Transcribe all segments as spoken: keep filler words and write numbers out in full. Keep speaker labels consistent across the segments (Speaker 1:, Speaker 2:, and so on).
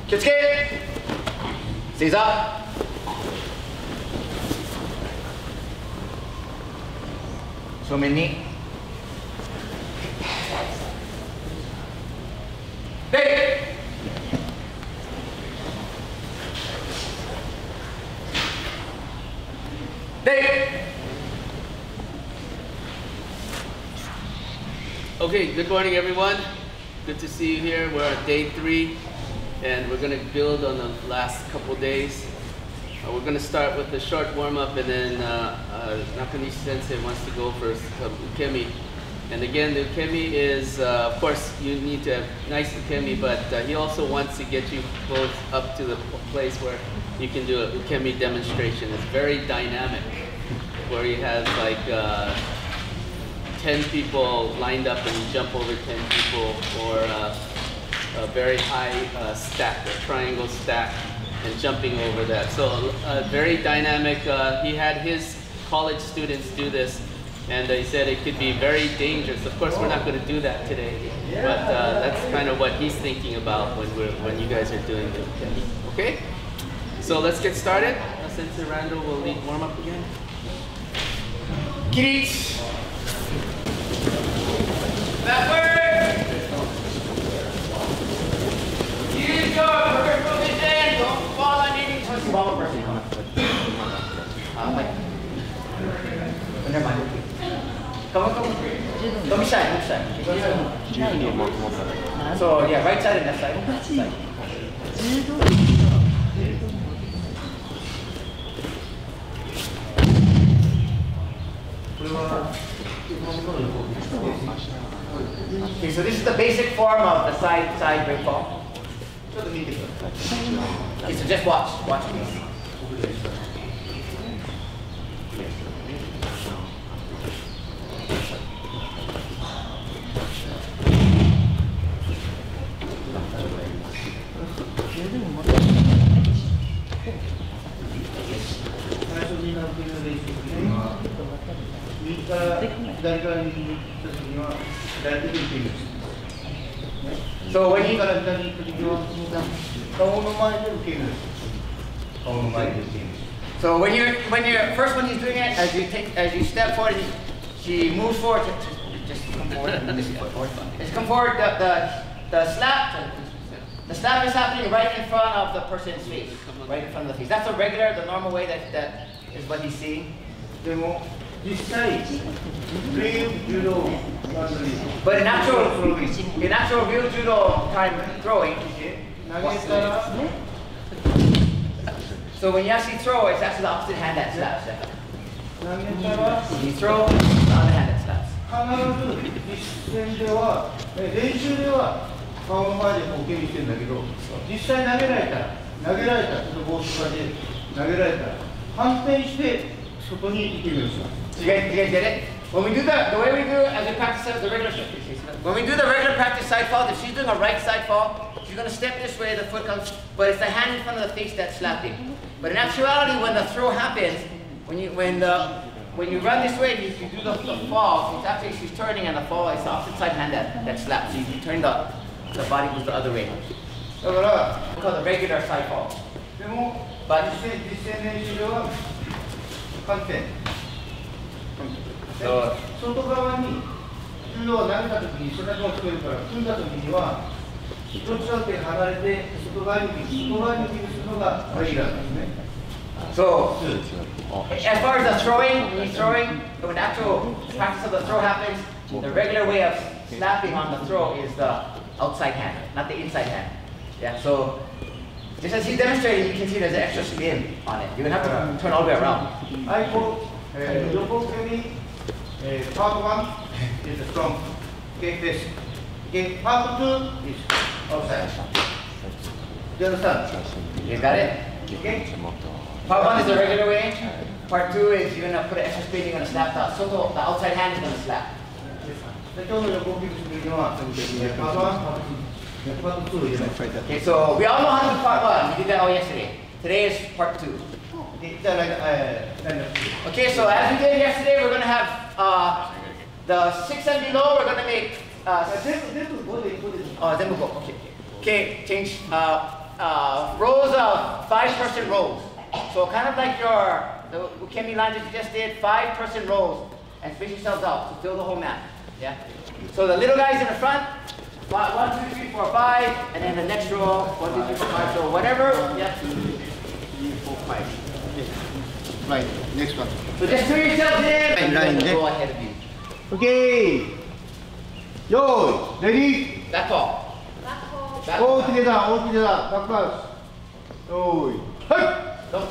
Speaker 1: 気をつけ。正座。正面に。で。で。
Speaker 2: Okay, good morning everyone. Good to see you here. We're on day three and we're going to build on the last couple days. Uh, we're going to start with a short warm-up and then uh, uh, Nakanishi Sensei wants to go for some ukemi. And again, the ukemi is, uh, of course, you need to have nice ukemi, but uh, he also wants to get you both up to the place where you can do a ukemi demonstration. It's very dynamic, where he has like uh, ten people lined up and you jump over ten people, or uh, a very high uh, stack, a triangle stack, and jumping over that. So uh, very dynamic. Uh, he had his college students do this, and he said it could be very dangerous. Of course, we're not going to do that today, but uh, that's kind of what he's thinking about when we're when you guys are doing it. Okay, so let's get started. Uh, Sensei Randall will lead warm up again.
Speaker 1: Kiri. Backward. Use your peripheral vision. Don't fall underneath. Let's follow person. Uh, like. Never mind. Come on, come on. Don't be shy. Don't be shy. So yeah, right side and left side. Left side. Okay, so this is the basic form of the side side break fall. Okay, so just watch, watch please. So when you so when you're when you're first when he's doing it, as you take as you step forward, she moves forward. Just come forward. Just forward. Just come forward. The the the slap the slap is happening right in front of the person's face, right in front of the face. That's the regular, the normal way that that is what he's seeing. But in actual, in actual real judo time throwing, so when you actually throw, it's actually the opposite hand that slaps. You throw, it's the other hand that slaps. You guys, you guys get it? When we do the, the way we do as we practice the regular, when we do the regular practice side fall, if she's doing a right side fall, she's going to step this way, the foot comes, but it's the hand in front of the face that's slapping. But in actuality, when the throw happens, when you when the when you run this way, you, you do the, the fall. It's actually she's turning, and the fall is the opposite side hand that, that slaps. So you turn the the body goes the other way. So we call the regular side fall. But content. So, 外側に柔道を投げたときに背中をつけるから組んだときには一つだけ離れて外側に外側にするのがレギュラーですね。So, as far as the throwing, when you're throwing, when the actual practice of the throw happens, the regular way of snapping on the throw is the outside hand, not the inside hand. Yeah. So, just as he's demonstrating, you can see there's an extra spin on it. You're gonna have to turn all the way around. I quote, part one is from okay, this. Okay, part two is outside. Do you understand? You got it? Okay? Part one is the regular way. Part two is you're gonna put an extra spin, you're gonna slap the soto, the outside hand is gonna slap. Okay, so we all know how to do part one. We did that all yesterday. Today is part two. Okay, so as we did yesterday, we're going to have uh, the six and below. We're going to make. Uh, oh, then we'll go. Okay. Okay, change. Uh, uh, rows of five-person rows. So kind of like your the ukemi line that you just did, five-person rows, and space yourselves out to fill the whole map. Yeah. So the little guys in the front, one, one, two, three, four, five, and then the next row, one, two, three, four, five. So whatever. Yeah.
Speaker 3: three, four, five. Okay. Right. Next one.
Speaker 1: So just fill yourselves in, and
Speaker 3: line,
Speaker 1: then
Speaker 3: yeah.
Speaker 1: go ahead of you.
Speaker 3: Okay. Yo, ready?
Speaker 1: Back ball. Back
Speaker 3: All
Speaker 1: ball.
Speaker 3: together, all together. Back pass. Oh. Hey.
Speaker 1: Go.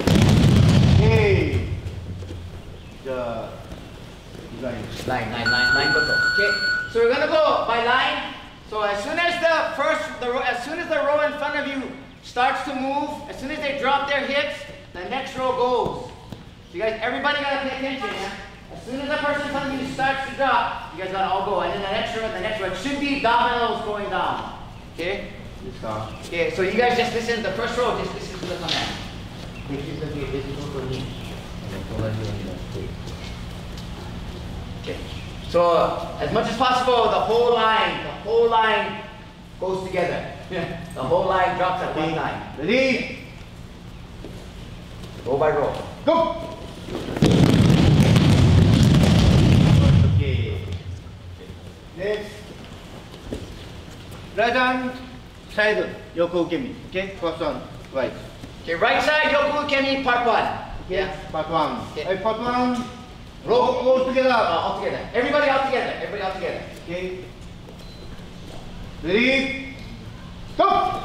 Speaker 3: Okay. The line.
Speaker 1: Line, line, line, line, go, go. Okay. So we're gonna go by line. So as soon as the first, the row, as soon as the row in front of you starts to move, as soon as they drop their hips, the next row goes. So you guys, everybody gotta pay attention, yeah? As soon as the person in front of you starts to drop, you guys gotta all go. And then the next row, the next row, it should be dominoes going down. Okay? Okay, so you guys just listen, the first row, just listen to the command. This is the this is for me. Okay. So as much as possible, the whole line, the whole line goes together. The whole line drops at one time.
Speaker 3: Ready?
Speaker 1: Row by row.
Speaker 3: Go. Okay. Next. Right hand side Yoku Ukemi. Okay. First one. Right.
Speaker 1: Okay, right side Yoku Ukemi part one. Yeah.
Speaker 3: Part one.
Speaker 1: Okay.
Speaker 3: Right, part one.
Speaker 1: Row
Speaker 3: All, all together.
Speaker 1: uh, all together. Everybody all together. Everybody all together.
Speaker 3: Okay. Ready? Go!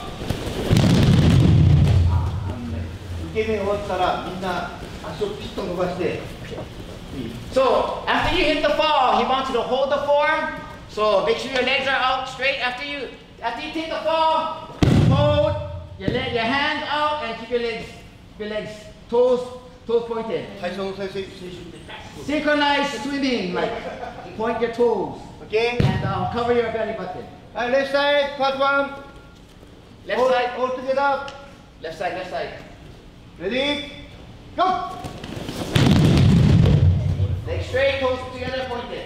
Speaker 3: 受け身終わったらみんな足をピッと伸ばしていい。
Speaker 1: So after you hit the fall, he wants you to hold the form. So make sure your legs are out straight. After you after you take the fall, hold your leg, your hands out, and keep your legs, your legs, toes, toes pointed.
Speaker 3: 最初の最初最初
Speaker 1: Synchronized swimming, like point your toes
Speaker 3: OK?
Speaker 1: and um, cover your belly button.
Speaker 3: はい、レフトサイド、パートワン。
Speaker 1: Left
Speaker 3: All,
Speaker 1: side,
Speaker 3: all together.
Speaker 1: left side, left side.
Speaker 3: Ready? Go!
Speaker 1: Legs straight, toes together, pointed.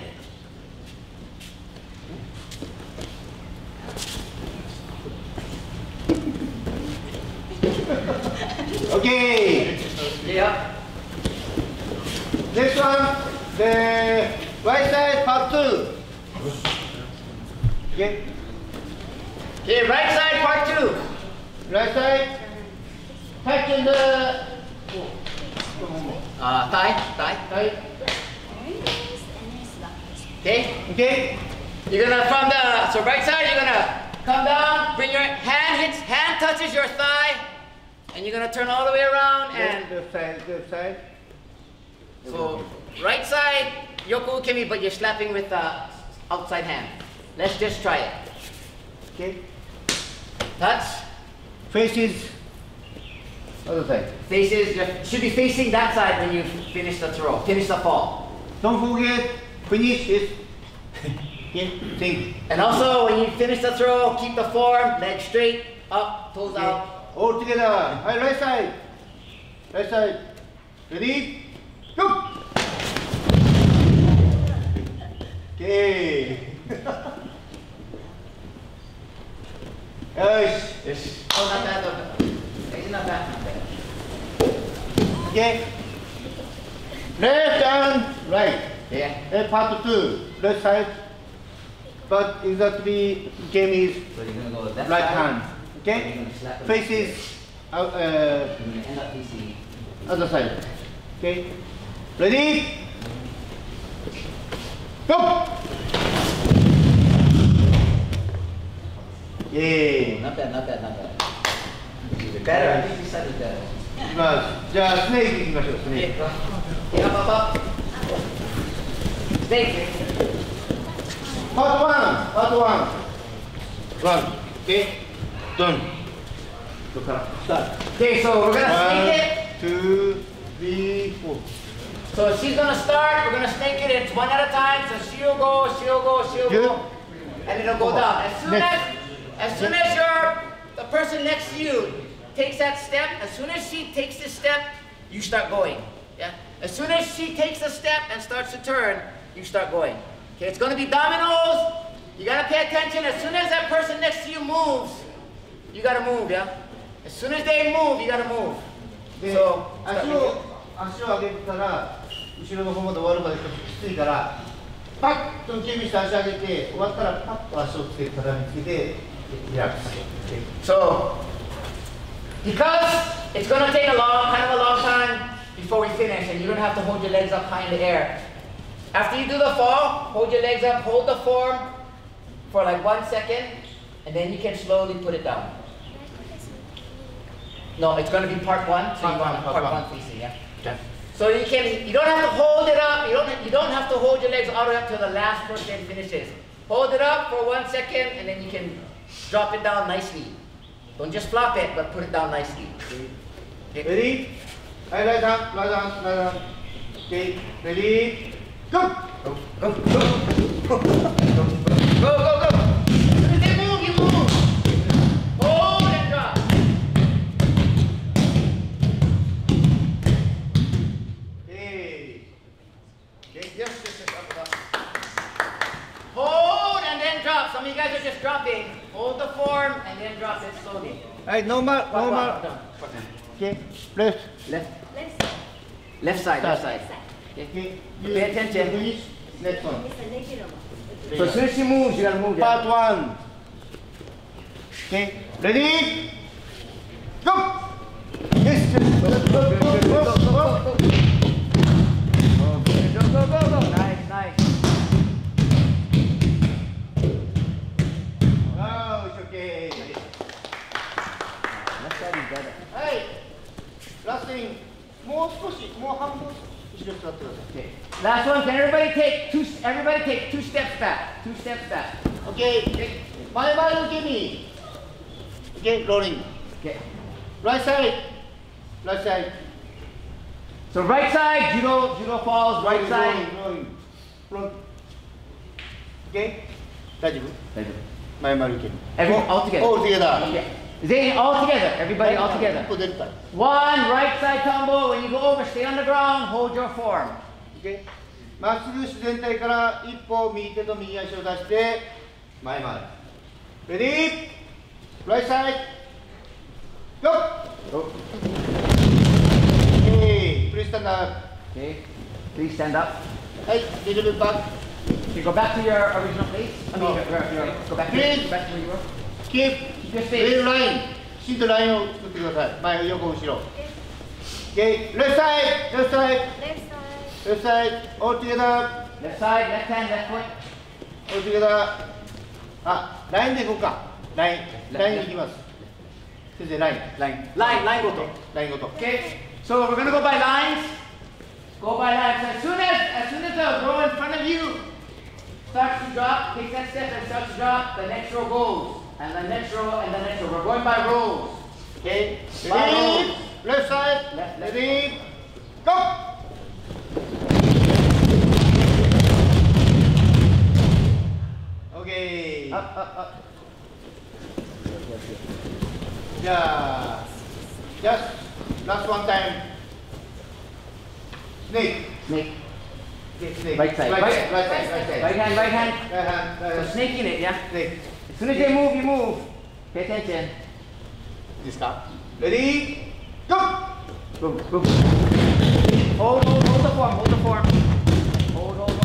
Speaker 3: OK!
Speaker 1: Yeah.
Speaker 3: Next one, the right side, part two. OK?
Speaker 1: Okay, right side, part two.
Speaker 3: Right side, touch in the
Speaker 1: Uh, thigh, thigh.
Speaker 3: side.
Speaker 1: Okay.
Speaker 3: OK?
Speaker 1: You're gonna from the so right side. You're gonna come down. Bring your hand hits hand touches your thigh, and you're gonna turn all the way around and
Speaker 3: Left side, left side.
Speaker 1: so right side Yoku Ukemi, but you're slapping with the outside hand. Let's just try it.
Speaker 3: OK?
Speaker 1: Touch.
Speaker 3: Faces, other side.
Speaker 1: Faces. You should be facing that side when you finish the throw. Finish the fall.
Speaker 3: Don't forget, finish is. OK? Think.
Speaker 1: And also when you finish the throw, keep the form, legs straight, up, toes
Speaker 3: Okay.
Speaker 1: out.
Speaker 3: All together. Right, right side. Right side. Ready? Go! Okay. Yes.
Speaker 1: Yes. Oh, not bad, not bad. It's not bad, not bad.
Speaker 3: Okay. Left and right.
Speaker 1: Yeah.
Speaker 3: And part two. Left side. But exactly game is
Speaker 1: So you're gonna go left
Speaker 3: right
Speaker 1: side.
Speaker 3: hand.
Speaker 1: You're
Speaker 3: Okay.
Speaker 1: gonna slap them.
Speaker 3: Faces out, uh,
Speaker 1: You're gonna end up facing.
Speaker 3: other side. Okay. Ready? Go! Yay!
Speaker 1: Not bad, not bad, not bad. Better. I think this side is better.
Speaker 3: いきます。じゃあスネークいきましょう。スネー
Speaker 1: Okay. Okay, up, up, up. Snake.
Speaker 3: ク。パートワン。パートワン。ワン。Okay. Done. ここからスタート。
Speaker 1: Okay, so we're gonna snake it.
Speaker 3: One, two, three, four.
Speaker 1: So she's gonna start, we're gonna snake it, it's one at a time, so she'll go, she'll go, she'll
Speaker 3: Good.
Speaker 1: go, and it'll go down. As soon
Speaker 3: Next.
Speaker 1: as, as soon as your, the person next to you takes that step, as soon as she takes this step, you start going, yeah? As soon as she takes a step and starts to turn, you start going. Okay, it's gonna be dominoes, you gotta pay attention, as soon as that person next to you moves, you gotta move, yeah? As soon as they move, you gotta move.
Speaker 3: で、
Speaker 1: So,
Speaker 3: 足を足を上げたら後ろの方まで終わるまできついからパッと準備して足上げて終わったらパッと足をつけて体につけてリラックス。
Speaker 1: So, because it's gonna take a long, kind of a long time before we finish, and you don't have to hold your legs up high in the air. After you do the fall, hold your legs up, hold the form for like one second, and then you can slowly put it down. No, it's going to be part one, so you
Speaker 3: Part
Speaker 1: want
Speaker 3: one,
Speaker 1: part
Speaker 3: part
Speaker 1: one
Speaker 3: one.
Speaker 1: facing, yeah. So you can, you don't have to hold it up. You don't, you don't have to hold your legs all the way up till the last person finishes. Hold it up for one second, and then you can drop it down nicely. Don't just flop it, but put it down nicely. Okay.
Speaker 3: Ready? Right, right hand, right hand, right hand. Okay, ready? Go!
Speaker 1: Go, go, go, go, go, go, go. As soon as they move, you move. Hold and drop.
Speaker 3: Okay. Okay, yes, yes, yes, up, up.
Speaker 1: Hold and then drop. Some of you guys are just dropping. Hold the form and then drop it slowly.
Speaker 3: Right, normal,
Speaker 1: Walk, walk,
Speaker 3: normal.
Speaker 1: down.
Speaker 3: Okay, left.
Speaker 1: Left,
Speaker 4: Left side.
Speaker 1: left side, left side.
Speaker 4: Left side.
Speaker 3: Okay,
Speaker 1: Pay attention.
Speaker 3: finish. Next one.
Speaker 4: It's a regular one.
Speaker 1: So as soon as she moves, you gotta move. Yeah?
Speaker 3: Part one. Okay, ready? Go! Yes, yes, go, go, go, go, go, go.
Speaker 1: Go, go, go, go. Nice, nice.
Speaker 3: Wow, it's okay.
Speaker 1: Left side is better.
Speaker 3: Hey, last thing. もう少し、もう半分後ろ座ってください。
Speaker 1: Okay. Last one. Can everybody take two? Everybody take two steps back. Two steps back.
Speaker 3: Okay, my man look at me. Okay, rolling.
Speaker 1: Okay.
Speaker 3: Right side, right side.
Speaker 1: So right side, judo, judo falls. Right
Speaker 3: Rolling,
Speaker 1: side.
Speaker 3: rolling, rolling. Front. Okay, 大丈夫
Speaker 1: Every,
Speaker 3: 前丸受ける。
Speaker 1: all together.
Speaker 3: All together.
Speaker 1: Okay. Zayn, all together. Everybody all
Speaker 3: 一
Speaker 1: together.
Speaker 3: 個出るから。
Speaker 1: One right side tumble. When you go over, stay on the ground. Hold your form.
Speaker 3: Okay. まっすぐ自然体から一歩右手と右足を出して前回る。Ready? Right side. Go.
Speaker 1: Go.
Speaker 3: Okay. Please stand up.
Speaker 1: Okay. Please stand up.
Speaker 3: はい。Little bit back.
Speaker 1: Okay, go back to your original place. I mean,
Speaker 3: Oh.
Speaker 1: your, your, your, go back to,
Speaker 3: Please.
Speaker 1: go back to where you were.
Speaker 3: Keep.
Speaker 1: Keep your space.
Speaker 3: Real line. きちんとラインを作ってください。前、横、後ろ。Okay. Left side. Left side.
Speaker 4: Left side.
Speaker 3: Left side. All together.
Speaker 1: Left side, left hand, left foot.
Speaker 3: All together. あ、ラインでいこうか。ライン。ラインでいきます。先生、ライン。
Speaker 1: Line. Line, line go to.
Speaker 3: ラインごと。
Speaker 1: Okay. So we're gonna go by lines. Go by lines. As soon as, as soon as the row in front of you starts to drop, take that step and starts to drop, the next row goes. And the next row and the next row. We're going by rows.
Speaker 3: Okay.
Speaker 1: By
Speaker 3: Ready?
Speaker 1: rows.
Speaker 3: Left side.
Speaker 1: Left, left.
Speaker 3: Ready? Go. Okay.
Speaker 1: Up, up, up.
Speaker 3: じゃあ、just last one time. Snake.
Speaker 1: Snake.
Speaker 3: Okay, snake.
Speaker 1: Right side.
Speaker 3: Right
Speaker 1: Right-
Speaker 3: side. Right side. Right side.
Speaker 1: Right hand, right hand.
Speaker 3: Right hand. Right
Speaker 1: So
Speaker 3: hand.
Speaker 1: snake in it, yeah?
Speaker 3: Snake.
Speaker 1: As soon as they move, you move. Pay attention.
Speaker 3: いいですか Ready? Go!
Speaker 1: Go, go. Hold, hold, hold the form, hold the form. Hold, hold, hold.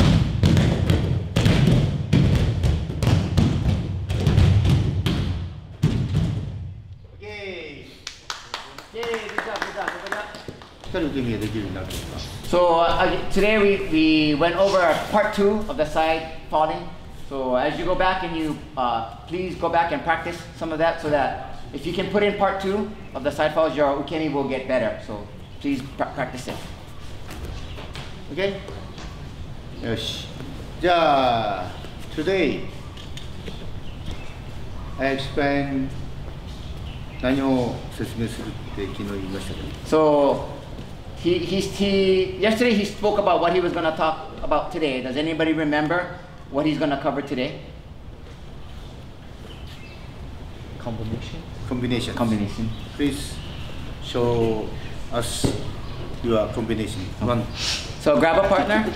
Speaker 3: Okay.
Speaker 1: Okay, good job, good job, good job.
Speaker 3: しっかり受け身ができるようになると思います。
Speaker 1: So uh, today we, we went over part two of the side falling. So as you go back and you, uh, please go back and practice some of that so that if you can put in part two of the side falls, your ukemi will get better. So please pra- practice it.
Speaker 3: Okay? よし。じゃあ、today I explain 何を説明するって昨日言いましたけど。
Speaker 1: So he, he, he, yesterday he spoke about what he was going to talk about today. Does anybody remember what he's going to cover today? Combination?
Speaker 3: Combination.
Speaker 1: Combination.
Speaker 3: Please show us your combination. One.
Speaker 1: So grab a partner.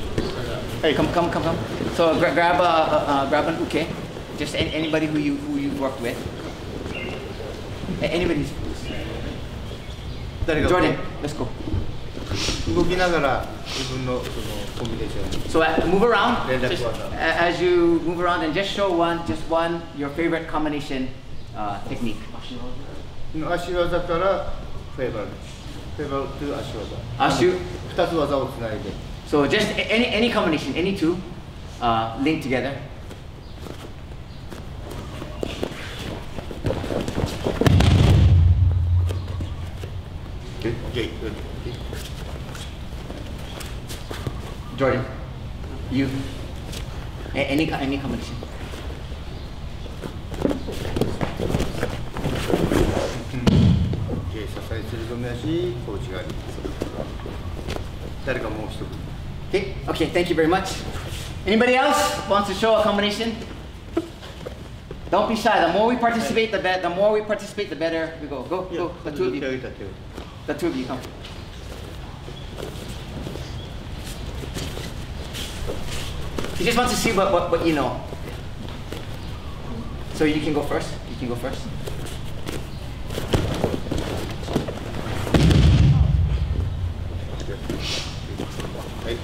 Speaker 3: Hey,
Speaker 1: Come, come, come, come. So gra- grab a, a, a grab an uke. Just any, anybody who you who you you've worked with. A- Anybody?
Speaker 3: 誰が
Speaker 1: Jordan, let's go.
Speaker 3: 動きながら自分のそのコンビネーション
Speaker 1: So uh, move around.
Speaker 3: 連絡
Speaker 1: Just,
Speaker 3: 技
Speaker 1: a- as you move around and just show one, just one, your favorite combination uh, technique.
Speaker 3: 足技からフェーバルフェーバルという足技
Speaker 1: Ashu.
Speaker 3: 二つ技をつないで
Speaker 1: So just a- any any combination, any two, uh, linked together.
Speaker 3: OK
Speaker 1: Jordan, you. A- any co- any combination.
Speaker 3: OK 支えする止め足小内刈り誰かもう一組
Speaker 1: Okay. Okay. Thank you very much. Anybody else wants to show a combination? Don't be shy. The more we participate, the better. The more we participate, the better we go. Go,
Speaker 3: いや
Speaker 1: go. The two of
Speaker 3: 手を
Speaker 1: you.
Speaker 3: 挙げた手を
Speaker 1: The two of you come. He just wants to see what, what, what you know. So you can go first. You can go first.
Speaker 3: Hey.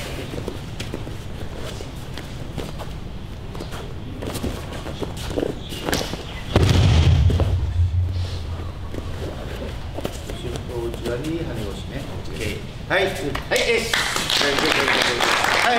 Speaker 3: Okay. はい。
Speaker 1: Hey, ish. Very good, very good, very good.
Speaker 3: はい。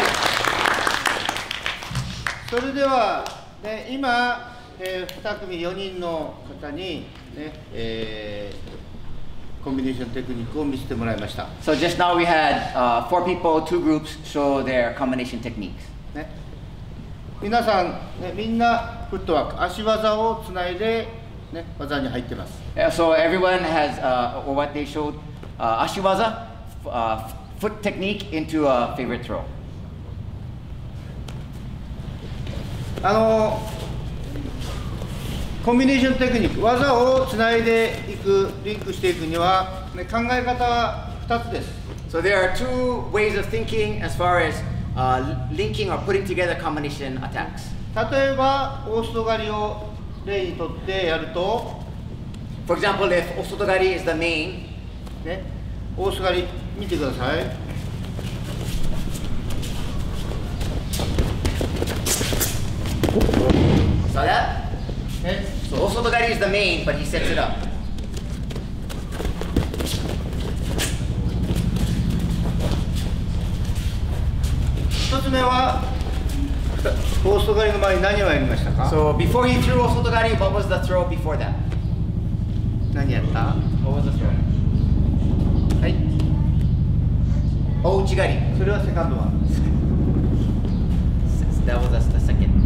Speaker 3: それでは、ね、今、えー、に組よにんの方に、ねえー、コンビネーションテクニックを見せてもらいました。
Speaker 1: So just now we had uh, four people, two groups show their combination techniques.
Speaker 3: ね、皆さん、ね、みんなフットワーク、足技をつないで、ね、技に入ってます。
Speaker 1: Uh, So everyone has, uh, or what they showed, uh, ashiwaza, f- uh, foot technique into a favorite throw.
Speaker 3: あのコンビネーションテクニック、技をつないでいく、リンクしていくには、ね、考え方はふたつです。
Speaker 1: So there are two ways of thinking as far as uh, linking or putting together combination attacks.
Speaker 3: 例えば、オースト狩りを例にとってやると、
Speaker 1: For example, if osotogari is the main,
Speaker 3: ね、オースト狩り見てください。
Speaker 1: saw that?
Speaker 3: ね、
Speaker 1: So osotogari is the main, but he sets it up.
Speaker 3: 一つ目は、オースト狩りの前に何をやりましたか？
Speaker 1: So before he threw osotogari, what was the throw before that?
Speaker 3: 何やった？
Speaker 1: What was the throw?
Speaker 3: はい。
Speaker 1: Ouchigari.
Speaker 3: それはセカンドワン。
Speaker 1: That was the the second.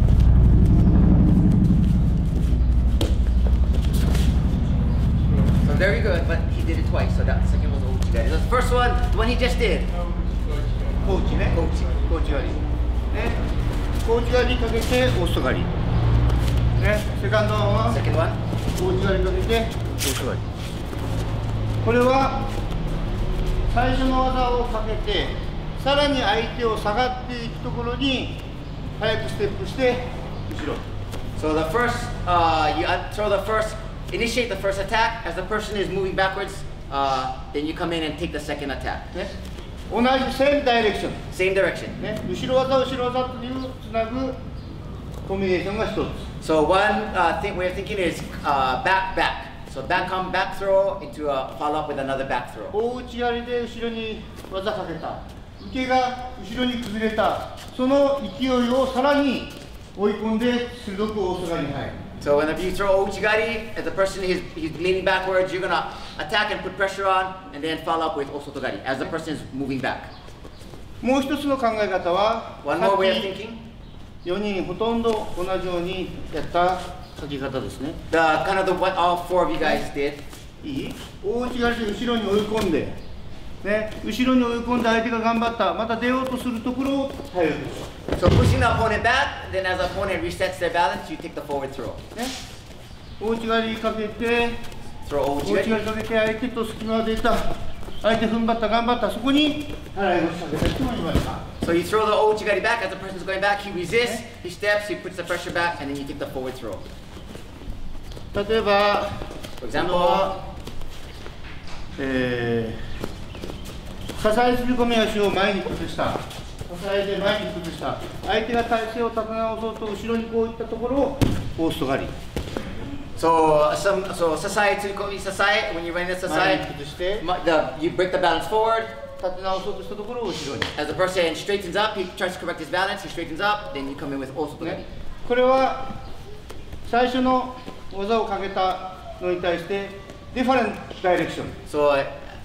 Speaker 1: So very good, but he did it twice. So that second was Ouchigari. The first one, the one he just did.
Speaker 3: コーチね。
Speaker 1: コーチ
Speaker 3: コーチ狩り。ね。コーチ狩りかけてオースト狩り。ね。セカンドワンは
Speaker 1: Second one.
Speaker 3: コーチ狩りかけてオースト狩り。これは最初の技をかけて、さらに相手を下がっていくところに早くステップして後ろ。
Speaker 1: So the first, uh, you uh, throw the first, initiate the first attack. As the person is moving backwards, uh, then you come in and take the second attack.
Speaker 3: ね。同じセームダイレクション。
Speaker 1: Same direction.
Speaker 3: ね。後ろ技後ろ技というつなぐコンビネーションが一つ。
Speaker 1: So one uh, thing way of thinking is uh, back, back. So back come back throw into a follow up with another back throw.
Speaker 3: 大内刈りで後ろに技かけた、受けが後ろに崩れた、その勢いをさらに追い込んで鋭く大外刈りに入る。
Speaker 1: So whenever you throw ouchigari, as the person is he's leaning backwards, you're gonna attack and put pressure on, and then follow up with osotogari as the person is moving back.
Speaker 3: もう一つの考え方は、
Speaker 1: One
Speaker 3: さ
Speaker 1: more
Speaker 3: っ
Speaker 1: way of
Speaker 3: き
Speaker 1: thinking.
Speaker 3: よにんほとんど同じようにやった書き方ですね。
Speaker 1: The kind of the what all four of you guys did.
Speaker 3: いい？大内刈りで後ろに追い込んで、ね、後ろに追い込んで相手が頑張った、また出ようとするところを早く。
Speaker 1: So pushing the opponent back, then as the opponent resets their balance, you take the forward throw.
Speaker 3: ね、大内刈りかけて、
Speaker 1: Throw
Speaker 3: 大内刈
Speaker 1: ouchigari.
Speaker 3: りかけて相手と隙間が出た、相手踏ん張った頑張った、そこに払い腰かけた人もいました。
Speaker 1: So you throw the ouchigari back as the person's going back, he resists, he steps, he puts the pressure back, and then you take the forward throw.
Speaker 3: 例えば、
Speaker 1: For
Speaker 3: 今
Speaker 1: example,
Speaker 3: 度は、えー、支えすり込み足を前に崩した、支えで前に崩した、相手が体勢を立て直そうと後ろにこういったところをオースト狩り。
Speaker 1: so some so sasai tsukomi sasai when you're running the
Speaker 3: 前に
Speaker 1: sasai,
Speaker 3: 崩して、
Speaker 1: mu- the, you break the balance forward.
Speaker 3: 立て直そうとしたところを後ろに。
Speaker 1: As the person straightens up, he tries to correct his balance. He straightens up, then you come in with osotogari.
Speaker 3: ね、これは最初の技をかけたのに対して、ディファレントダイレクション。
Speaker 1: So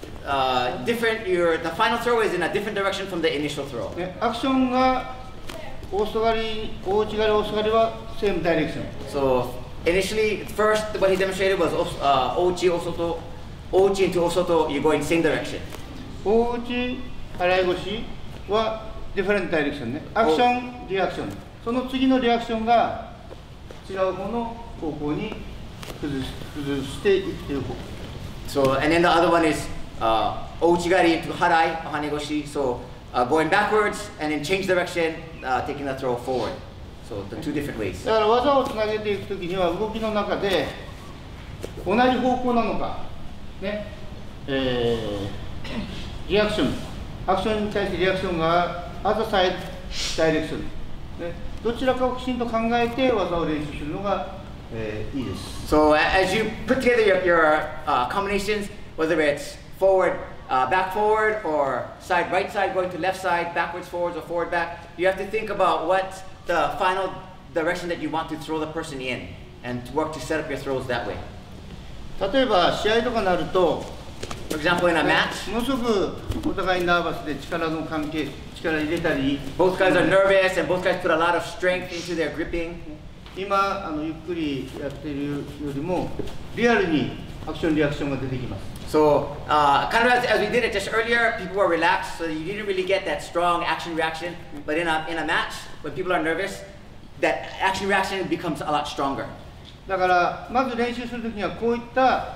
Speaker 1: uh, different. Your the final throw is in a different direction from the initial throw.
Speaker 3: ね、アクションがオースト狩り、大内狩り、オースト狩りはセームダイレクション。
Speaker 1: So initially, first what he demonstrated was os- uh, ochi osoto, ochi into osoto. You're going same direction.
Speaker 3: 大内払い腰はディファレントダイレクションね。アクション、リアクション。その次のリアクションが違う方の方向に崩し崩していくという方。
Speaker 1: So and then the other one is uh, ouchigari into harai, hanegoshi. So uh, going backwards and then change direction, uh, taking the throw forward. So the two different ways.
Speaker 3: だから技をつなげていくときには動きの中で同じ方向なのか、ね、えー、リアクション、アクションに対してリアクションがアザサイドダイレクション、ね、どちらかをきちんと考えて技を練習するのが、えー、いいです。
Speaker 1: So a- as you put together your, your uh, combinations, whether it's forward, uh, back forward, or side right side going to left side, backwards forwards or forward back, you have to think about what the final direction that you want to throw the person in, and to work to set up your throws that way.
Speaker 3: 例えば試合とかになると、
Speaker 1: For example, in a match,
Speaker 3: ものすごくお互いナーバスで力の関係、力入れたり、
Speaker 1: both guys are nervous and both guys put a lot of strength into their gripping.
Speaker 3: 今あのゆっくりやっているよりもリアルにアクションリアクションが出てきます。
Speaker 1: So, uh, kind of as, as we did it just earlier, people were relaxed, so you didn't really get that strong action reaction. But in a, in a match, when people are nervous, that action reaction becomes a lot stronger.
Speaker 3: だからまず練習するときにはこういった、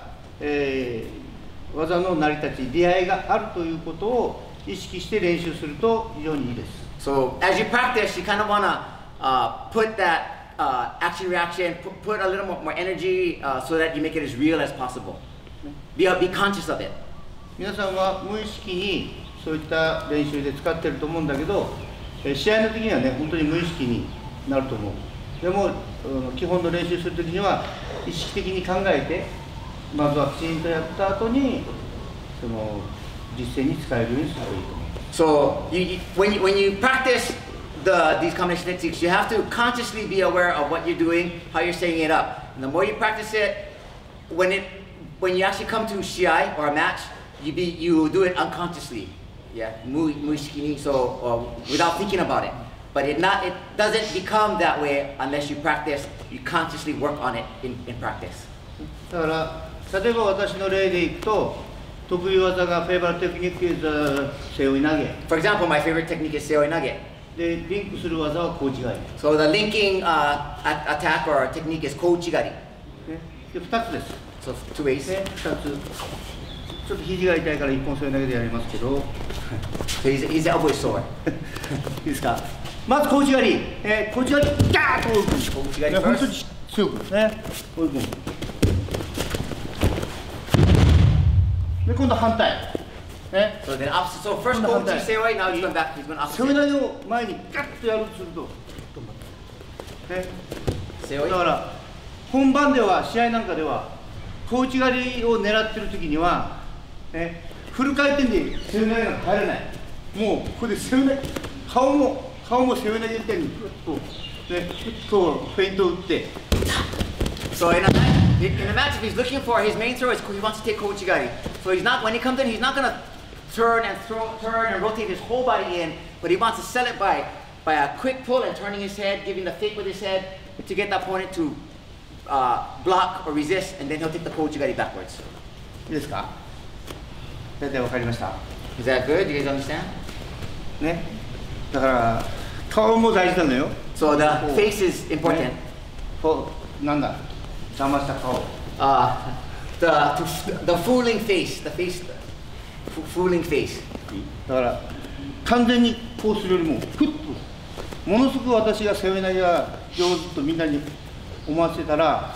Speaker 3: えー、技の成り立ち、出会いがあるということを意識して練習すると非常にいいです。
Speaker 1: So as you practice, you kind of want to uh, put that uh, action reaction, put, put a little more, more energy uh, so that you make it as real as possible. Be, be conscious of it.
Speaker 3: 皆さんは無意識にそういった練習で使ってると思うんだけど、えー試合の時にはね、本当に無意識になると思う。でも、うん基本の練習する時には意識的に考えて、まずはきちんとやった後にその実践に使えるようにするといいと思う。
Speaker 1: So you, you, when, you, when you practice the, these combination techniques, you have to consciously be aware of what you're doing, how you're setting it up. And the more you practice it, when it when you actually come to shiai or a match, you be you do it unconsciously, yeah, mui muishiki, so uh, without thinking about it. But it not it doesn't become that way unless you practice. You consciously work on it in, in practice.
Speaker 3: だから例えば私の例でいくと、得意技がフェイバーテクニックイズ背負い投げ
Speaker 1: For example, my favorite technique is seoi nage.
Speaker 3: で、リンクする技は小内刈り、ね、
Speaker 1: So the linking uh, a- attack or technique is kouchigari.
Speaker 3: でふたつです。
Speaker 1: So two ways.
Speaker 3: でふたつ、ちょっと肘が痛いから一本背負い投げでやりますけど、
Speaker 1: So his, his elbow is sore.
Speaker 3: いいですか。まず小内刈り、えー、小内刈り、ガーッと追い込む。
Speaker 1: 小内刈り
Speaker 3: ね、本当
Speaker 1: first.
Speaker 3: に強くね、追い込む。で、今度反対。ね、
Speaker 1: So then opposite. So first
Speaker 3: Hold on,
Speaker 1: kouchi
Speaker 3: hold on.
Speaker 1: seoi. Now he's going back. He's going
Speaker 3: 背負い
Speaker 1: opposite.
Speaker 3: 投げを前にガッとやるとすると、ちょっと待って。ね、だ
Speaker 1: Seoi.
Speaker 3: から本番では試合なんかでは小内刈りを狙ってる時には、ね、フル回転で背負い投げが入れない。もうここで背負い投げ、顔も顔も背負い投げみたいにふっとね、ふっとフェイントを打って。
Speaker 1: So in a, in a match, if he's looking for his main throw, is he wants to take kouchigari. So he's not when he comes in, he's not gonna turn and throw, turn and rotate his whole body in, but he wants to sell it by by a quick pull and turning his head, giving the fake with his head to get the opponent to uh, block or resist, and then he'll take the kouchigari backwards.
Speaker 3: いいですか。大体わかりました。
Speaker 1: Is that good? Do you guys understand?
Speaker 3: ね。だから顔も大事なのよ。
Speaker 1: So the face is important.
Speaker 3: こうなんだ。騙した顔。
Speaker 1: Uh, the to, the fooling face, the face, the f- fooling face.
Speaker 3: だから完全にこうするよりもふっとものすごく私が背負い投げが上手とみんなに思わせたら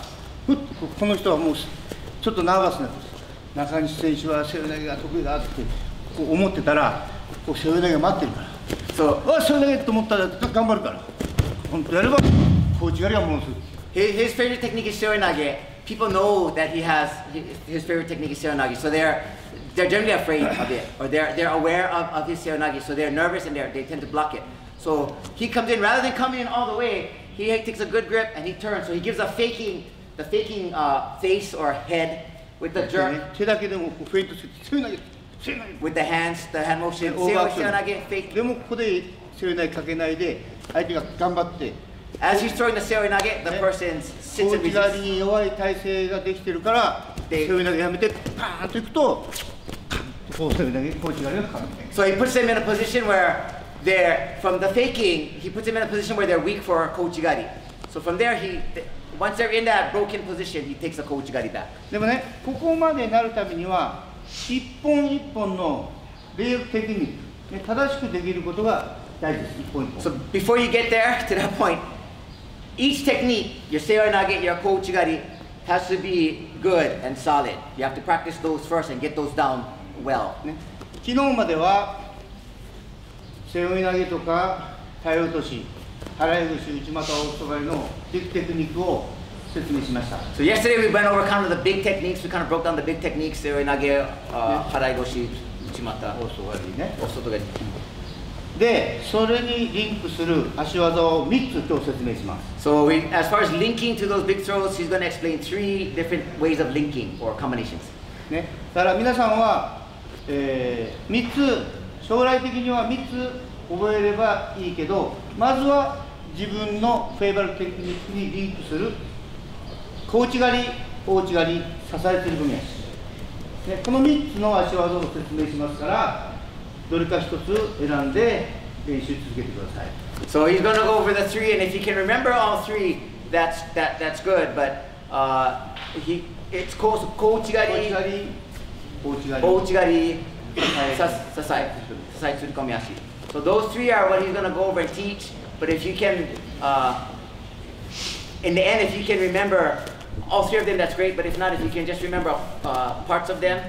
Speaker 3: ふっとこの人はもうちょっとナーバスになってます。中西選手は背負い投げが得意だってこう思ってたら、こう背負い投げが待ってるから、そうあ背負い投げと思ったら頑張るから、本当やればコーチ狩りはもうすぐ。
Speaker 1: His, his favorite technique is seoinage. People know that he has his, his favorite technique is seoinage, so they're they're generally afraid of it, or they're they're aware of, of his seoinage, so they're nervous and they they tend to block it. So he comes in rather than coming in all the way. He takes a good grip and he turns. So he gives a faking the faking uh, face or head with the jerk.
Speaker 3: 手だけでもフェイントする。背負い投げ、背負い投げ。
Speaker 1: With the hands, the hand motion.
Speaker 3: オーバーアクション。
Speaker 1: Seoinage, fake.
Speaker 3: でもここで背負い投げかけないで、相手が頑張って。
Speaker 1: As he's throwing the seoinage, the person sits
Speaker 3: コ
Speaker 1: and
Speaker 3: ーチ狩
Speaker 1: resists.
Speaker 3: りに弱い体勢ができてるから、背負い投げやめてパーンといくと、こう背負い投げコーチ狩りがかかる。
Speaker 1: So he puts them in a position where they're from the faking. He puts them in a position where they're weak for kochigari. So from there, he once they're in that broken position, he takes the kochigari back.
Speaker 3: でもね、ここまでなるためには、一本一本のレールテクニック、ね、正しくできることが大事です。一本一本。
Speaker 1: So before you get there to that point, each technique, your seoinage, your kochigari, has to be good and solid. You have to practice those first and get those down well.
Speaker 3: ね、昨日までは背負い投げとか体落とし、払い腰、内股、大外刈りのビッグテクニックを説明しました。
Speaker 1: So yesterday we went over kind of the big techniques. We kind of broke down the big techniques: seoinage, uh, haraigoshi, uchimata,
Speaker 3: 大外刈りね。
Speaker 1: osotogari.
Speaker 3: で、それにリンクする足技をみっつ今日説明します。
Speaker 1: So we, as far as linking to those big throws, he's going to explain three different ways of linking or combinations.
Speaker 3: ね、だから皆さんは、えー、みっつ、将来的にはみっつ覚えればいいけど、まずは自分のフェイバルテクニックにリンクする小内刈り、大内刈り、支え釣り込み足、ね、このみっつの足技を説明しますから、どれか一つ選んで練習続けてください。
Speaker 1: So he's going to go over the three, and if you can remember all three, that's that that's good. But uh, he it's called
Speaker 3: 小内
Speaker 1: kochigari,
Speaker 3: 刈り、大内刈り、
Speaker 1: ouchigari, sasai, sasai tsurikomiashi. So those three are what he's going to go over and teach. But if you can, uh, in the end, if you can remember all three of them, that's great. But if not, if you can just remember uh, parts of them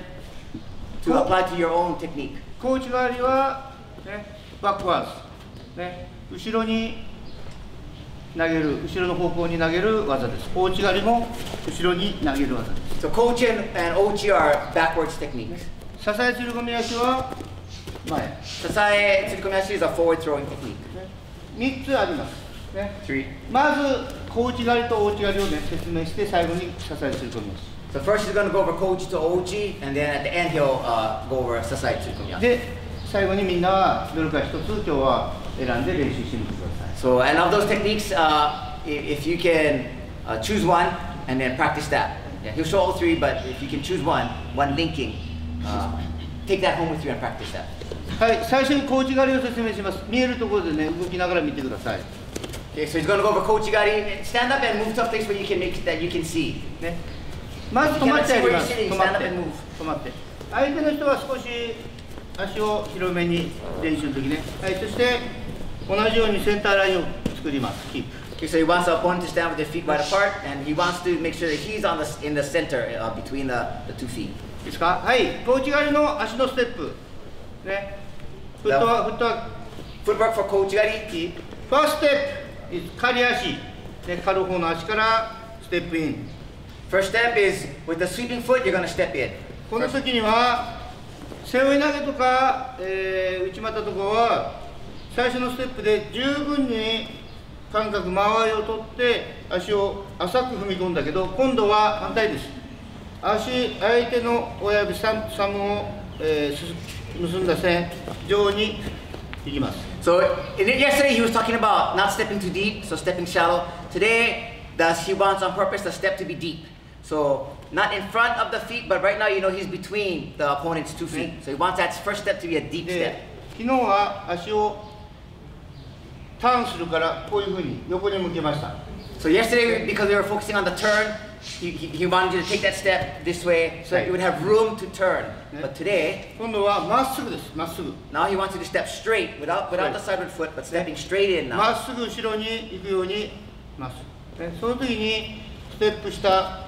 Speaker 1: to apply to your own technique.
Speaker 3: 小内刈りは、ね、バックワーズ、ね、後ろに投げる、後ろの方向に投げる技です。大内刈りも後ろに投げる技です。
Speaker 1: So kochi and, and ochi are backwards techniques.
Speaker 3: 支え釣り込み足は前。
Speaker 1: Sasae tsurikomiashi is a forward throwing technique.
Speaker 3: みっつあります。ね、
Speaker 1: Three.
Speaker 3: まず小内刈りと大内刈りを、ね、説明して最後に支え釣り込み足。
Speaker 1: So first he's going to go over kochi to ochi, and then at the end he'll uh, go over sasai tsurikomiashi.
Speaker 3: で、最後にみんなはどれか一つ今日は選んで練習してみてください。
Speaker 1: So and of those techniques, uh, if, if you can uh, choose one and then practice that. Yeah, he'll show all three, but if you can choose one, one linking, uh, take that home with you and practice that.
Speaker 3: はい、最初に小内刈りを説明します。見えるところでね、動きながら見てください。
Speaker 1: Okay, so he's going to go over kochigari. Stand up and move to a place where you can make that you can see.
Speaker 3: ね、まず止まってやります。止まって、止まって。相手の人は少し足を広めに練習の時ね。はい、そして同じようにセンターラインを作ります。キープ。
Speaker 1: Okay, so he wants the opponent to stand with their feet wide apart, and he wants to make sure that he's on the in the center uh, between the, the two feet.
Speaker 3: いいですか？はい、小内刈りの足のステップ。ね。フットワーク、フットワーク。
Speaker 1: Footwork for kochigari.
Speaker 3: ファーストステップ、刈り足。ね、刈る方の足からステップイン。
Speaker 1: First step is with the sweeping foot, you're going to step in.
Speaker 3: この時には背負い投げとか、えー、内股とかは最初のステップで十分に感覚間合いを取って足を浅く踏み込んだけど、今度は反対です。足相手の親指サムサムを、えー、結んだ線上に行きます。
Speaker 1: So in it, yesterday he was talking about not stepping too deep, so stepping shallow. Today, does he wants on purpose the step to be deep. So not in front of the feet, but right now you know he's between the opponent's two feet. So he wants that first step to be a deep
Speaker 3: で
Speaker 1: step.
Speaker 3: 昨日は足をターンするからこういうふうに横に向けました。
Speaker 1: So yesterday, because we were focusing on the turn, he, he, he wanted you to take that step this way so that you would have room to turn. But today,
Speaker 3: 今度はまっすぐです。まっすぐ。
Speaker 1: now he wants you to step straight without, without the sideward foot, but stepping straight in
Speaker 3: ま
Speaker 1: now.
Speaker 3: っすぐ後ろに行くようにまっすぐ。ね、その時にステップした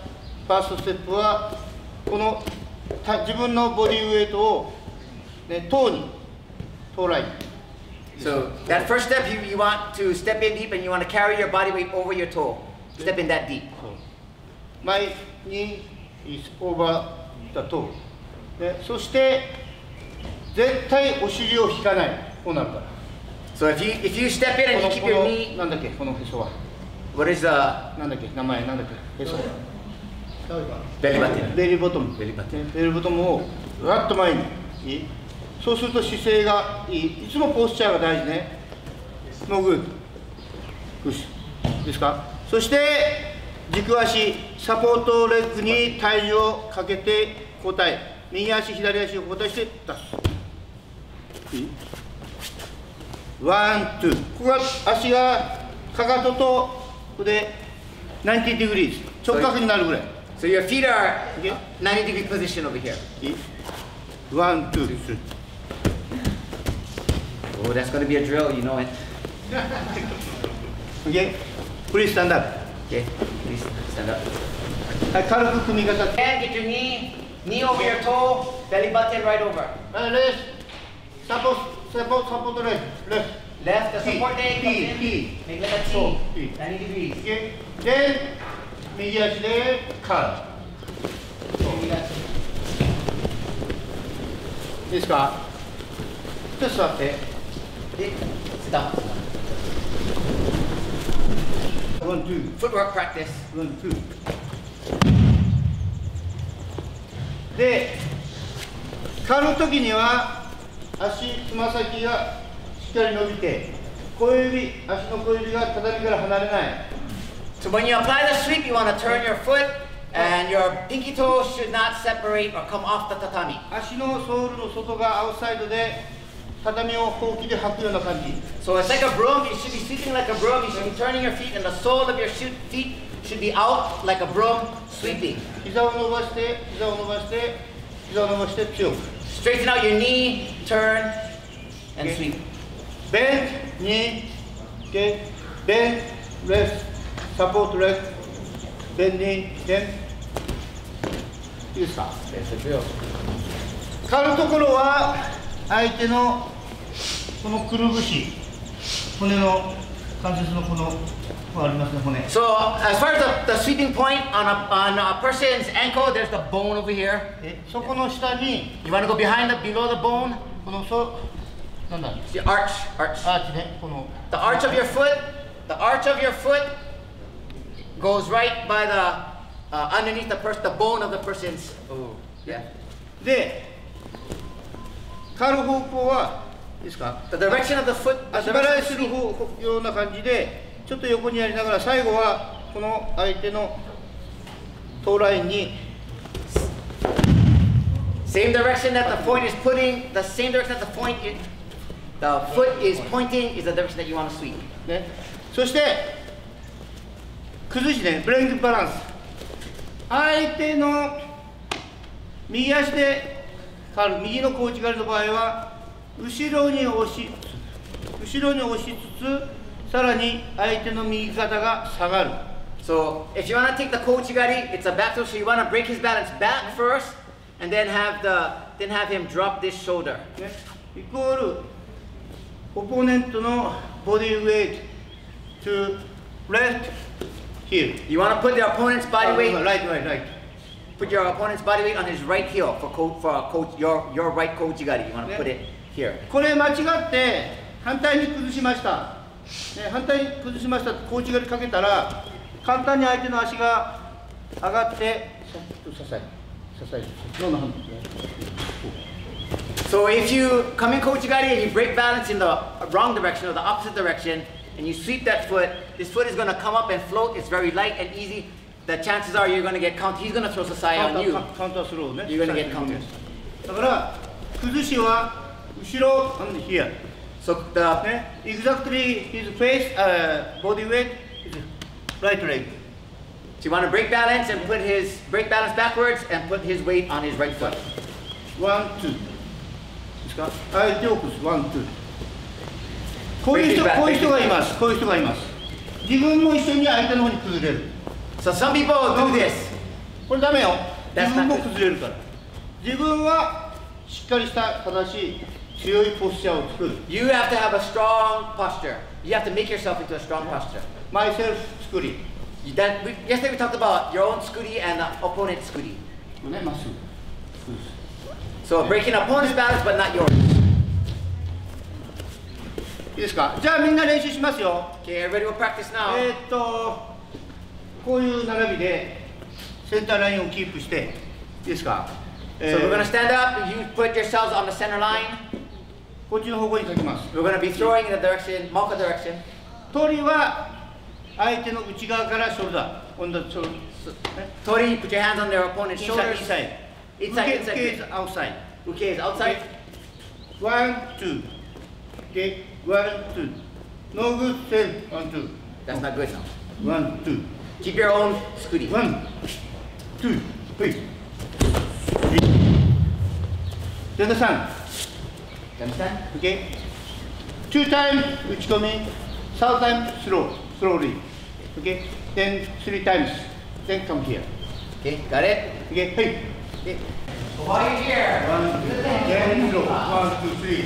Speaker 3: ファーストステップはこのた自分のボディウェイトを、ね、頭に頭ライン。
Speaker 1: So that first step, you, you want to step in deep and you want to carry your body weight over your toe. Step in that deep.
Speaker 3: 前にオーバーだと、でそして絶対お尻を引かない。こうなるから。
Speaker 1: So if you if you step in and you keep
Speaker 3: こ
Speaker 1: your
Speaker 3: の
Speaker 1: knee,
Speaker 3: なんだっけこのへそは。
Speaker 1: what is the
Speaker 3: なんだっけ名前なんだっけへそ。
Speaker 1: belly button?
Speaker 3: ベリーボトム。
Speaker 1: ベリーボトム。
Speaker 3: ベリーボトムをわっと前に。いいそうすると姿勢がいい。いつもポスチャーが大事ね。ノーグッド。グッシュ。ですか。そして軸足、サポートレッグに体重をかけて交代。右足、左足を交代して出す。いいワン、ツー。ここが足がかかとと腕きゅうじゅう degrees。直角になるぐらい。
Speaker 1: So your feet are
Speaker 3: Okay.
Speaker 1: ninety degree position over here.
Speaker 3: いいワン、ツー、スリー。
Speaker 1: Oh, that's going to be a drill, you know it.
Speaker 3: Okay? Please stand up.
Speaker 1: Okay, please stand up.
Speaker 3: はい、軽く組み方。
Speaker 1: And get your knee, knee over your toe, belly button right over.
Speaker 3: はい、レス。サポート、サポート、サポートレス。レス。
Speaker 1: Left, the
Speaker 3: T,
Speaker 1: support leg comes in.
Speaker 3: T,
Speaker 1: Make like a T,
Speaker 3: Oh, T.
Speaker 1: ninety degrees.
Speaker 3: Okay? で、右足でカー
Speaker 1: Maybe that's-
Speaker 3: ブ。いいですか？ちょっと座って。
Speaker 1: Sit down.
Speaker 3: ワン、ツー。
Speaker 1: Footwork practice.
Speaker 3: ワン、ツー。で、刈るときには足、つま先がしっかり伸びて、小指、足の小指が畳から離れない。
Speaker 1: So when you apply the sweep, you want to turn your foot and your pinky toe should not separate or come off the tatami.
Speaker 3: 足のソールの外がアウトサイドで畳をほうきで履くような感じ。
Speaker 1: So it's like a broom. You should be sweeping like a broom. You should be turning your feet and the sole of your shoe- feet should be out like a broom sweeping.
Speaker 3: 膝を伸ばして、膝を伸ばして、膝を伸ばして強く。
Speaker 1: Straighten out your knee, turn, and sweep.
Speaker 3: ベン、ニー、ケ、ベン、レス、サポートレッグ、ベン、ニー、ベン。いいですか？
Speaker 1: That's the drill.
Speaker 3: 刈るところは相手のこのくるぶし、骨の関節のこのここありますね、骨。
Speaker 1: So as far as the, the sweeping point on a, on a person's ankle, there's the bone over here.
Speaker 3: えそこの下に
Speaker 1: You want to go behind the, below the bone?
Speaker 3: このそなんだ
Speaker 1: The arch, arch.
Speaker 3: アーチね、この
Speaker 1: The arch of your foot, the arch of your foot goes right by the, uh, underneath the person, the bone of the person's. Oh, yeah.
Speaker 3: で刈る方向はいいですか？
Speaker 1: The direction of the foot, the
Speaker 3: 足
Speaker 1: direction
Speaker 3: 払い
Speaker 1: of
Speaker 3: す
Speaker 1: the
Speaker 3: る
Speaker 1: feet.
Speaker 3: 方ような感じでちょっと横にやりながら最後はこの相手の頭ラインに
Speaker 1: Same direction that the point is putting, the same direction that the point is, the foot is pointing is the direction that you want to sweep.
Speaker 3: ね、そして崩しね、ブレイングバランス。相手の右足で刈る、右の小内刈りの場合は後ろに押し後ろに押しつつさらに相手の右肩が下がる。
Speaker 1: So if you want to take the kochigari, it's a back throw, so you want to break his balance back first, and then have the then have him drop this shoulder.
Speaker 3: ね、イコールオポネントのボディウェイト to left heel。
Speaker 1: You want to put the opponent's body weight,
Speaker 3: right, right, right.
Speaker 1: put your opponent's body weight on his right heel for co- for a coach your your right kochigari. You want to put it here.
Speaker 3: これ間違って反対に崩しました、ね、反対に崩しました小内刈りかけたら簡単に相手の足が上がって支え支えるどんな反対ですね。
Speaker 1: So if you come in kochigari and you break balance in the wrong direction or the opposite direction, and you sweep that foot, this foot is going to come up and float. It's very light and easy. The chances are you're going to get counted. He's going to throw Sasai
Speaker 3: カウン
Speaker 1: on
Speaker 3: ター
Speaker 1: you.
Speaker 3: カウンタースローね。
Speaker 1: You're going to get counted.
Speaker 3: だから崩しは後ろ and here
Speaker 1: So the
Speaker 3: ね。Exactly his face、uh, body weight is right leg。
Speaker 1: so you want to break balance and put his break balance backwards and put his weight on his right foot.
Speaker 3: ワンツーですか？相手を崩すワンツー。こういう人こういう人がいます。こういう人がいます。自分も一緒に相手の方に崩れる。
Speaker 1: So some people do this.
Speaker 3: これダメよ。
Speaker 1: That's
Speaker 3: 自分
Speaker 1: not
Speaker 3: も
Speaker 1: good.
Speaker 3: 崩れるから。自分はしっかりした正しい強いポスチャーを作る。
Speaker 1: You have to have a strong posture. You have to make yourself into a strong posture.
Speaker 3: マイセルフ作り。
Speaker 1: You- That, we, yesterday we talked about your own scooty and the opponent's scooty.
Speaker 3: ね、まっすぐ。
Speaker 1: So breaking opponent's balance, but not yours.
Speaker 3: いいですか。じゃあみんな練習しますよ。
Speaker 1: Okay, everybody will practice now.
Speaker 3: えーっとこういう並びでセンターラインをキープして、いいですか。
Speaker 1: So we're going to stand up. You put yourselves on the center line.
Speaker 3: こっちの方向に書きます。
Speaker 1: We're going to be throwing in the direction, Malka direction.
Speaker 3: 鳥は相手の内側からショルダー。今度ショルダー。
Speaker 1: Tori, put your hands on their opponent's
Speaker 3: Inside,
Speaker 1: shoulders.
Speaker 3: inside.
Speaker 1: Inside,
Speaker 3: Uke,
Speaker 1: inside.
Speaker 3: Uke is outside.
Speaker 1: Uke is outside.
Speaker 3: One, two. Okay, one, two. No good, ten, one, two.
Speaker 1: That's not good now.
Speaker 3: One, two.
Speaker 1: Keep your own scooty.
Speaker 3: One, two, three. Then the sun.
Speaker 1: You understand?
Speaker 3: Okay. Two times 打ち込み. Third time slow, slowly. Okay. Then three times. Then come here.
Speaker 1: Okay, got it?
Speaker 3: Okay. Hey.
Speaker 1: Okay. So while you're here,
Speaker 3: One, two, then slow. One, two, three.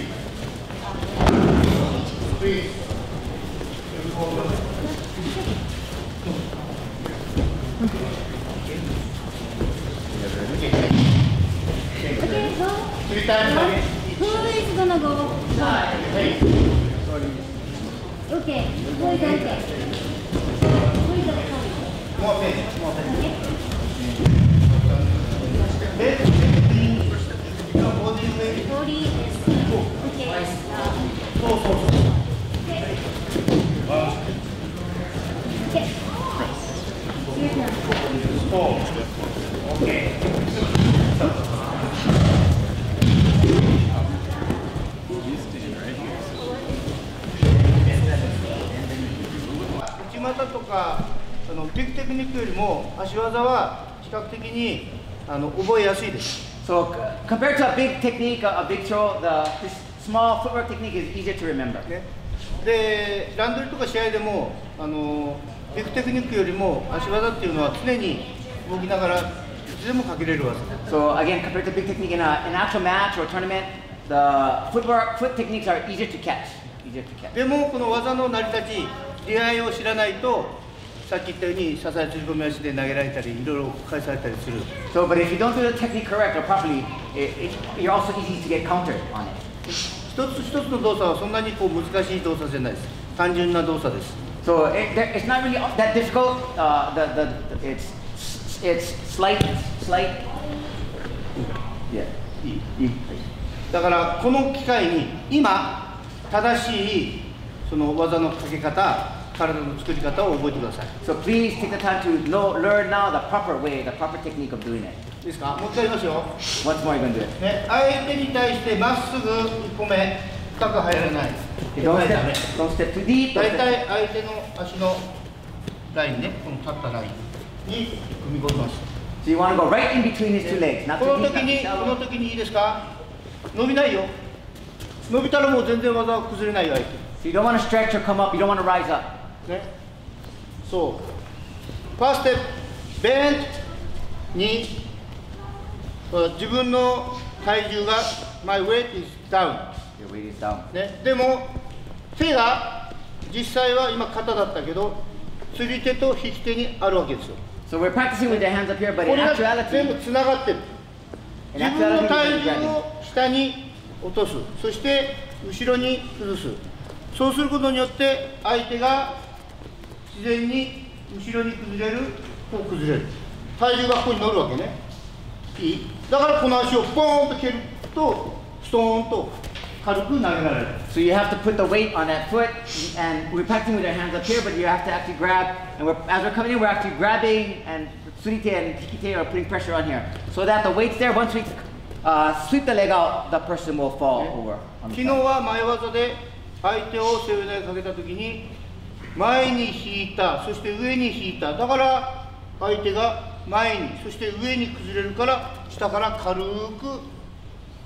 Speaker 3: Three.
Speaker 4: Okay, go.
Speaker 3: Three times again.
Speaker 4: Who is gonna go?
Speaker 3: Hey.
Speaker 4: Okay, who is okay? Who is okay?
Speaker 3: More pace. More pace.
Speaker 4: Okay.
Speaker 3: Then, then, your body weight.
Speaker 4: Body is okay. Uh,
Speaker 3: そうそうそう。
Speaker 4: okay. Okay. Your turn.
Speaker 3: そう。OK。内股とかあのビッグテクニックよりも足技は比較的にあの覚えやすいです。
Speaker 1: so c- compared to a big technique, a, a big throw, the this small footwork technique is easier to remember.
Speaker 3: ね、でランドリーとか試合でもあのビッグテクニックよりも足技っていうのは常に動きながらいつでもかけれる技。
Speaker 1: So again, compared to big technique in, a, in an actual match or tournament, the footwork, foot techniques are easier to catch. Easier to catch.
Speaker 3: でもこの技の成り立ち、出会いを知らないと、さっき言ったように支え釣り込み足で投げられたり、いろいろ返されたりする。
Speaker 1: So, but if you don't do the technique correct or properly, it, it, you're also easy to get countered on it.
Speaker 3: 一つ一つの動作はそんなにこう難しい動作じゃないです。単純な動作です。
Speaker 1: So it, there, it's not really that difficult. Uh, the, the, the, it's, it's slight, slight. Yeah.
Speaker 3: いい
Speaker 1: You,
Speaker 3: だからこの機会に今正しいその技のかけ方、体の作り方を覚えてください。
Speaker 1: so please take the time to know, learn now the proper way, the proper technique of doing it.
Speaker 3: いいですか？もう一回言いますよ。
Speaker 1: Once more, you're going to do it.
Speaker 3: ね、相手に対してまっすぐ一歩目深く入らない。
Speaker 1: Okay, don't
Speaker 3: 前ダメ。
Speaker 1: step, don't step too deep. Don't
Speaker 3: 大
Speaker 1: step.
Speaker 3: 体相手の足のラインね、この立ったラインに踏み込みます。
Speaker 1: So you want to go right in between his two legs, not
Speaker 3: こ
Speaker 1: too
Speaker 3: の
Speaker 1: deep,
Speaker 3: 時
Speaker 1: not
Speaker 3: に
Speaker 1: too
Speaker 3: この
Speaker 1: shallow.
Speaker 3: 時にいいですか？伸びないよ。伸びたらもう全然技は崩れないよ相手。
Speaker 1: So you don't want to stretch or come up. You don't want to rise up.
Speaker 3: ね、そう。ファーステップ、ベントに自分の体重が My weight is down、
Speaker 1: Your weight is down.
Speaker 3: ね、でも手が実際は今肩だったけど釣り手と引き手にあるわけですよ。
Speaker 1: So we're practicing with your hands up here, but
Speaker 3: こ
Speaker 1: in
Speaker 3: れが全部
Speaker 1: actuality,
Speaker 3: つながってる。
Speaker 1: in
Speaker 3: 自分の
Speaker 1: actuality,
Speaker 3: 体
Speaker 1: you're
Speaker 3: 重
Speaker 1: grabbing.
Speaker 3: を下に落とす、そして後ろに崩す。そうすることによって相手が自然に後ろに崩れる、こう崩れる。体重がここに乗るわけね。いい？だからこの足をポーンと蹴るとストーンと軽く投げられる。
Speaker 1: So you have to put the weight on that foot, and we're practicing with our hands up here, but you have to actually grab, and we're, as we're coming in, we're actually grabbing, and surite and hikite are putting pressure on here, so that the weight's there. Once we uh, sweep the leg out, the person will fall over. On
Speaker 3: 昨
Speaker 1: the
Speaker 3: 日
Speaker 1: side.
Speaker 3: は前技で相手を背負い投げかけたときに前に引いた、そして上に引いた。だから相手が前に、そして上に崩れるから下から軽く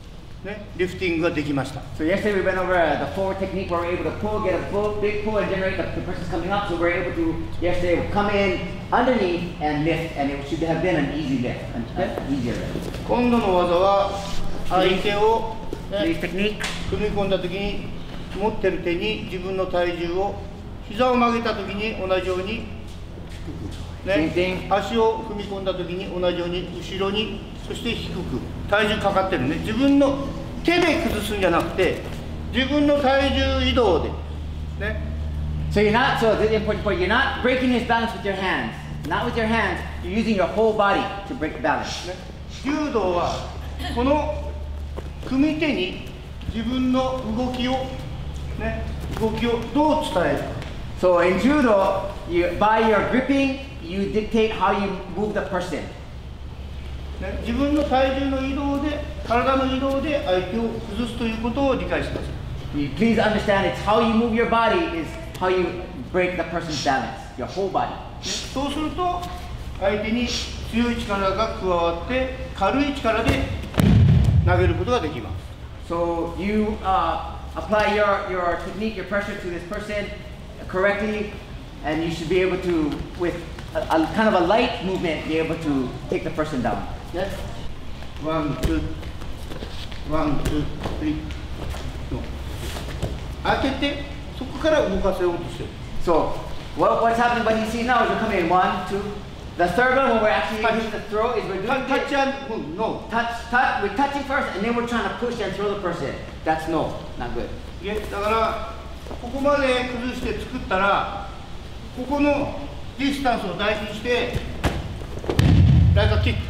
Speaker 3: ね、リフティングができました。
Speaker 1: So yesterday we went over uh, the forward technique where we're able to pull, get a full, big pull and generate the, the person's coming up. So we're able to yesterday come in underneath and lift, and it should have been an easy lift, an, an easier lift.
Speaker 3: 今度の技は相手を、ね、
Speaker 1: Today's technique.
Speaker 3: 踏み込んだ時に持ってる手に自分の体重を膝を曲げた時に同じように低く、ね、足を踏み込んだ時に同じように後ろにそして低く体重かかってるね。自分の手で崩すんじゃなくて自分の体重移動でね。
Speaker 1: So you're not, so the important point, you're not breaking his balance with your hands. Not with your hands, you're using your whole body to break the balance.
Speaker 3: ね、柔道はこの組み手に自分の動きをね、動きをどう伝えるか。
Speaker 1: So in judo, you, by your gripping, you dictate how you move the person.
Speaker 3: ね、自分の体重の移動で、体の移動で相手を崩すということを理解してください。
Speaker 1: You please understand it's how you move your body is how you break the person's balance, your whole body.
Speaker 3: ね、そうすると相手に強い力が加わって軽い力で投げることができます。
Speaker 1: So you uh, apply your, your technique, your pressure to this person correctly, and you should be able to, with a, a kind of a light movement, be able to take the person down.
Speaker 3: ね、ワン、ツー、ワン、ツー、スリー、当てて、そこから動かせようとしてる。
Speaker 1: So what, what's happening, what he sees now is we're coming in one, two. The third one, when we're actually using the throw, is we're
Speaker 3: タ
Speaker 1: doing
Speaker 3: ッ
Speaker 1: this.
Speaker 3: チアンド、うん、ノ
Speaker 1: Touch, touch, we're touching first, and then we're trying to push and throw the person. That's no, not good.
Speaker 3: ー。ね、だから、ここまで崩して作ったら、ここのディスタンスを大事にして、ライトキック。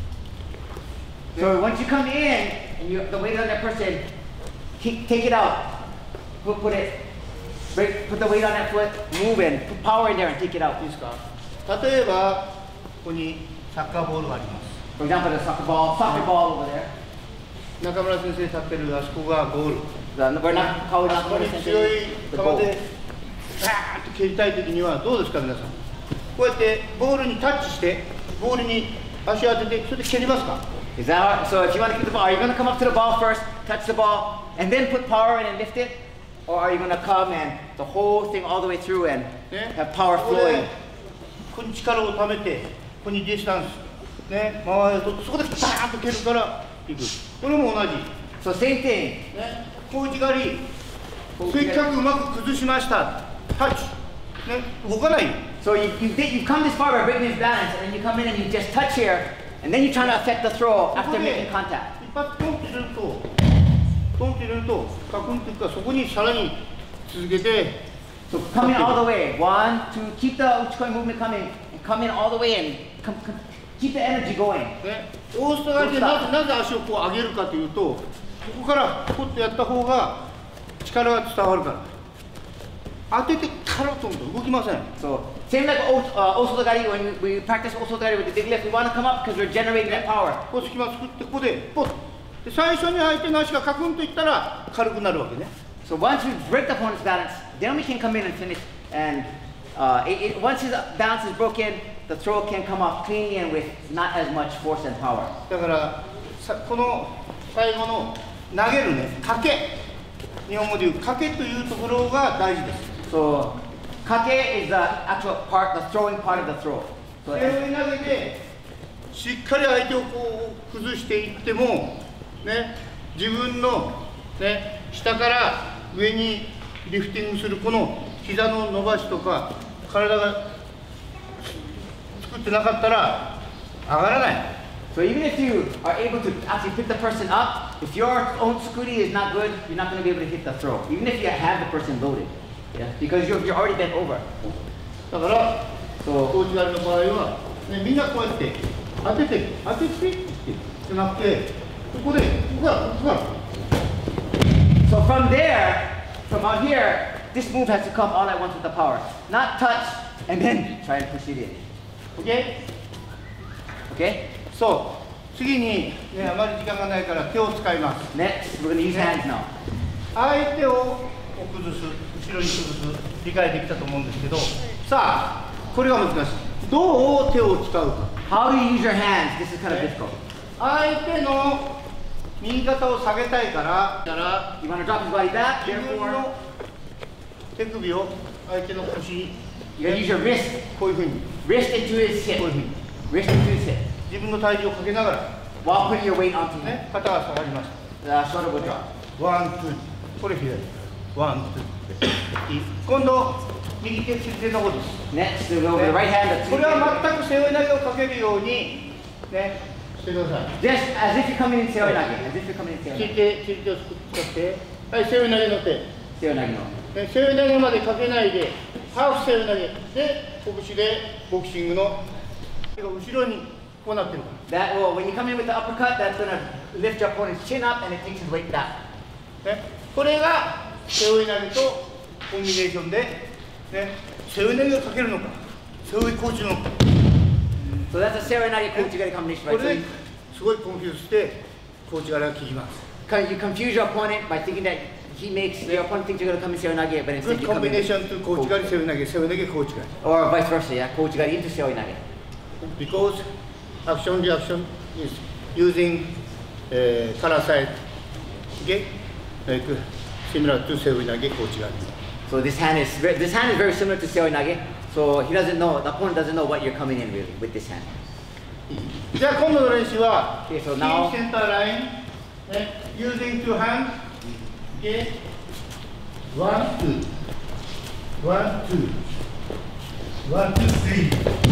Speaker 1: So once you come in and you the weight on that person, kick, take it out, put, put it, break, put the weight on that foot, move and put power in there and take it out.
Speaker 3: いいですか。例えば、ここにサッカーボールがあります。
Speaker 1: For example, the soccer ball, soccer ball over there.
Speaker 3: 中村先生立ってるあそこがゴール。
Speaker 1: The, we're not calling
Speaker 3: あ
Speaker 1: out
Speaker 3: そこに
Speaker 1: the
Speaker 3: 強い
Speaker 1: the
Speaker 3: 球
Speaker 1: goal.
Speaker 3: でバーッと蹴りたいときにはどうですか皆さん。こうやってボールにタッチしてボールに足を当ててそれで蹴りますか。
Speaker 1: Is that so? If you want to keep the ball, are you going to come up to the ball first, touch the ball, and then put power in and lift it, or are you going to come and the whole thing all the way through and
Speaker 3: ね、
Speaker 1: have power
Speaker 3: ここで
Speaker 1: flowing?
Speaker 3: ここに力をためてここにディスタンスね回るとそこでバーンと蹴るからいく。これも同じ。
Speaker 1: So same thing.
Speaker 3: ね、小内刈りせっかくうまく崩しましたタッチね動かないよ。
Speaker 1: So you, you, did- you come this far by breaking his balance, and then you come in and you just touch here, and then you're trying to affect the throw
Speaker 3: こ
Speaker 1: after
Speaker 3: こで
Speaker 1: making contact.
Speaker 3: 一発ポンって入れるとポンって入れるとカクンっていくからそこにさらに続けて
Speaker 1: So coming all the way. One, two, keep the uchikoi movement coming, and come in all the way and come, come, keep the energy going.
Speaker 3: ね、オーストラリアでなぜなぜ足をこう上げるかというとここからポッとやった方が力が伝わるから当ててからと思うと動きません。
Speaker 1: So same like o, uh, osotogari, when we, we practice osotogari with the big lift, we want to come up because we're generating that power.
Speaker 3: こう隙間作ってここでポッで最初に相手の足がカクンといったら軽くなるわけね。
Speaker 1: So once we break the opponent's balance, then we can come in and finish. And uh, it, it, once his balance is broken, the throw can come off cleanly and with not as much force and power.
Speaker 3: だからさこの最後の投げるね賭け日本語でいう賭けというところが大事です。
Speaker 1: So kake is the actual part, the throwing part of the throw.
Speaker 3: 背
Speaker 1: So
Speaker 3: 負い投げでしっかり相手をこう崩していってもね自分のね下から上にリフティングするこの膝の伸ばしとか体が作ってなかったら上がらない。
Speaker 1: So even if you are able to actually pick the person up, if your own tsukuri is not good, you're not going to be able to hit the throw. Even if you have the person loaded, yeah, because you're, you're already bent over.
Speaker 3: だから
Speaker 1: そう
Speaker 3: コーチ狩りの場合は、ね、みんなこうやって当てて当ててってじゃなくてここでここからここから
Speaker 1: So from there, from out here, this move has to come all at once with the power. Not touch and then try and push it in.
Speaker 3: OK?
Speaker 1: Okay?
Speaker 3: そう次に、ね、あまり時間がないから手を使います。
Speaker 1: Next, we're going to use hands now.
Speaker 3: 相手を崩す後ろに崩す理解できたと思うんですけどさあこれが難しい。どう手を使うか。
Speaker 1: How do you use your hands? This is kind of difficult.
Speaker 3: 相手の右肩を下げたいからだから
Speaker 1: You want to drop his body back,
Speaker 3: 自分
Speaker 1: therefore,
Speaker 3: の手首を相手の腰に
Speaker 1: you gotta use your wrist,
Speaker 3: こういうふうに
Speaker 1: wrist into his
Speaker 3: こういう
Speaker 1: hip,
Speaker 3: ふうに
Speaker 1: wrist into his hip,
Speaker 3: 自分の体重をかけながら、
Speaker 1: while putting your weight onto him.
Speaker 3: ね、肩が下がりまし
Speaker 1: The shoulder will drop.
Speaker 3: た。ワン、ツー。これ左。ワン、ツー。いい今度、右手、左手の方です。
Speaker 1: Next, we'll go with the right hand.
Speaker 3: これは全く背負い投げをかけるように、ね、してください。
Speaker 1: Just as if you're coming in seoinage, as if you're coming in
Speaker 3: つい
Speaker 1: seoinage.
Speaker 3: て、ついてを使って、はい、背負い投げの手。
Speaker 1: Seoinage no.
Speaker 3: ね、背負い投げまでかけないで、ハーフ背負い投げで、拳でボクシングの手が後ろにこうなってるか
Speaker 1: That will, when you come in with the uppercut, that's gonna lift your opponent's chin up and it takes his weight down.
Speaker 3: ら。ね、これが背負い投げとコンビネーションで、ね、背負い投げをかけるのか、背負いコーチのか。
Speaker 1: So that's a seoinage kochigari combination,
Speaker 3: こ
Speaker 1: right?
Speaker 3: れ
Speaker 1: So
Speaker 3: ですごいコンフューズしてコーチから聞きます。
Speaker 1: you, you confuse your opponent by thinking that he makes your opponent think you're gonna come in seoinage, but instead you
Speaker 3: コン
Speaker 1: come
Speaker 3: ビ
Speaker 1: in
Speaker 3: ネーションとコーチ狩り背負い投げ背負い投げコーチ狩り。
Speaker 1: or vice versa, yeah, kochigari into seoinage.
Speaker 3: Because action reaction is using uh, color side, okay, like similar to 背負い投げコーチ狩り。
Speaker 1: So this hand is ve- this hand is very similar to seoinage. So he doesn't know, the opponent doesn't know what you're coming in really with this hand.
Speaker 3: じゃあ今度の練習は、
Speaker 1: Okay, so
Speaker 3: Keep
Speaker 1: now
Speaker 3: center line, ね、using two hand, okay, one two, one two, one two three,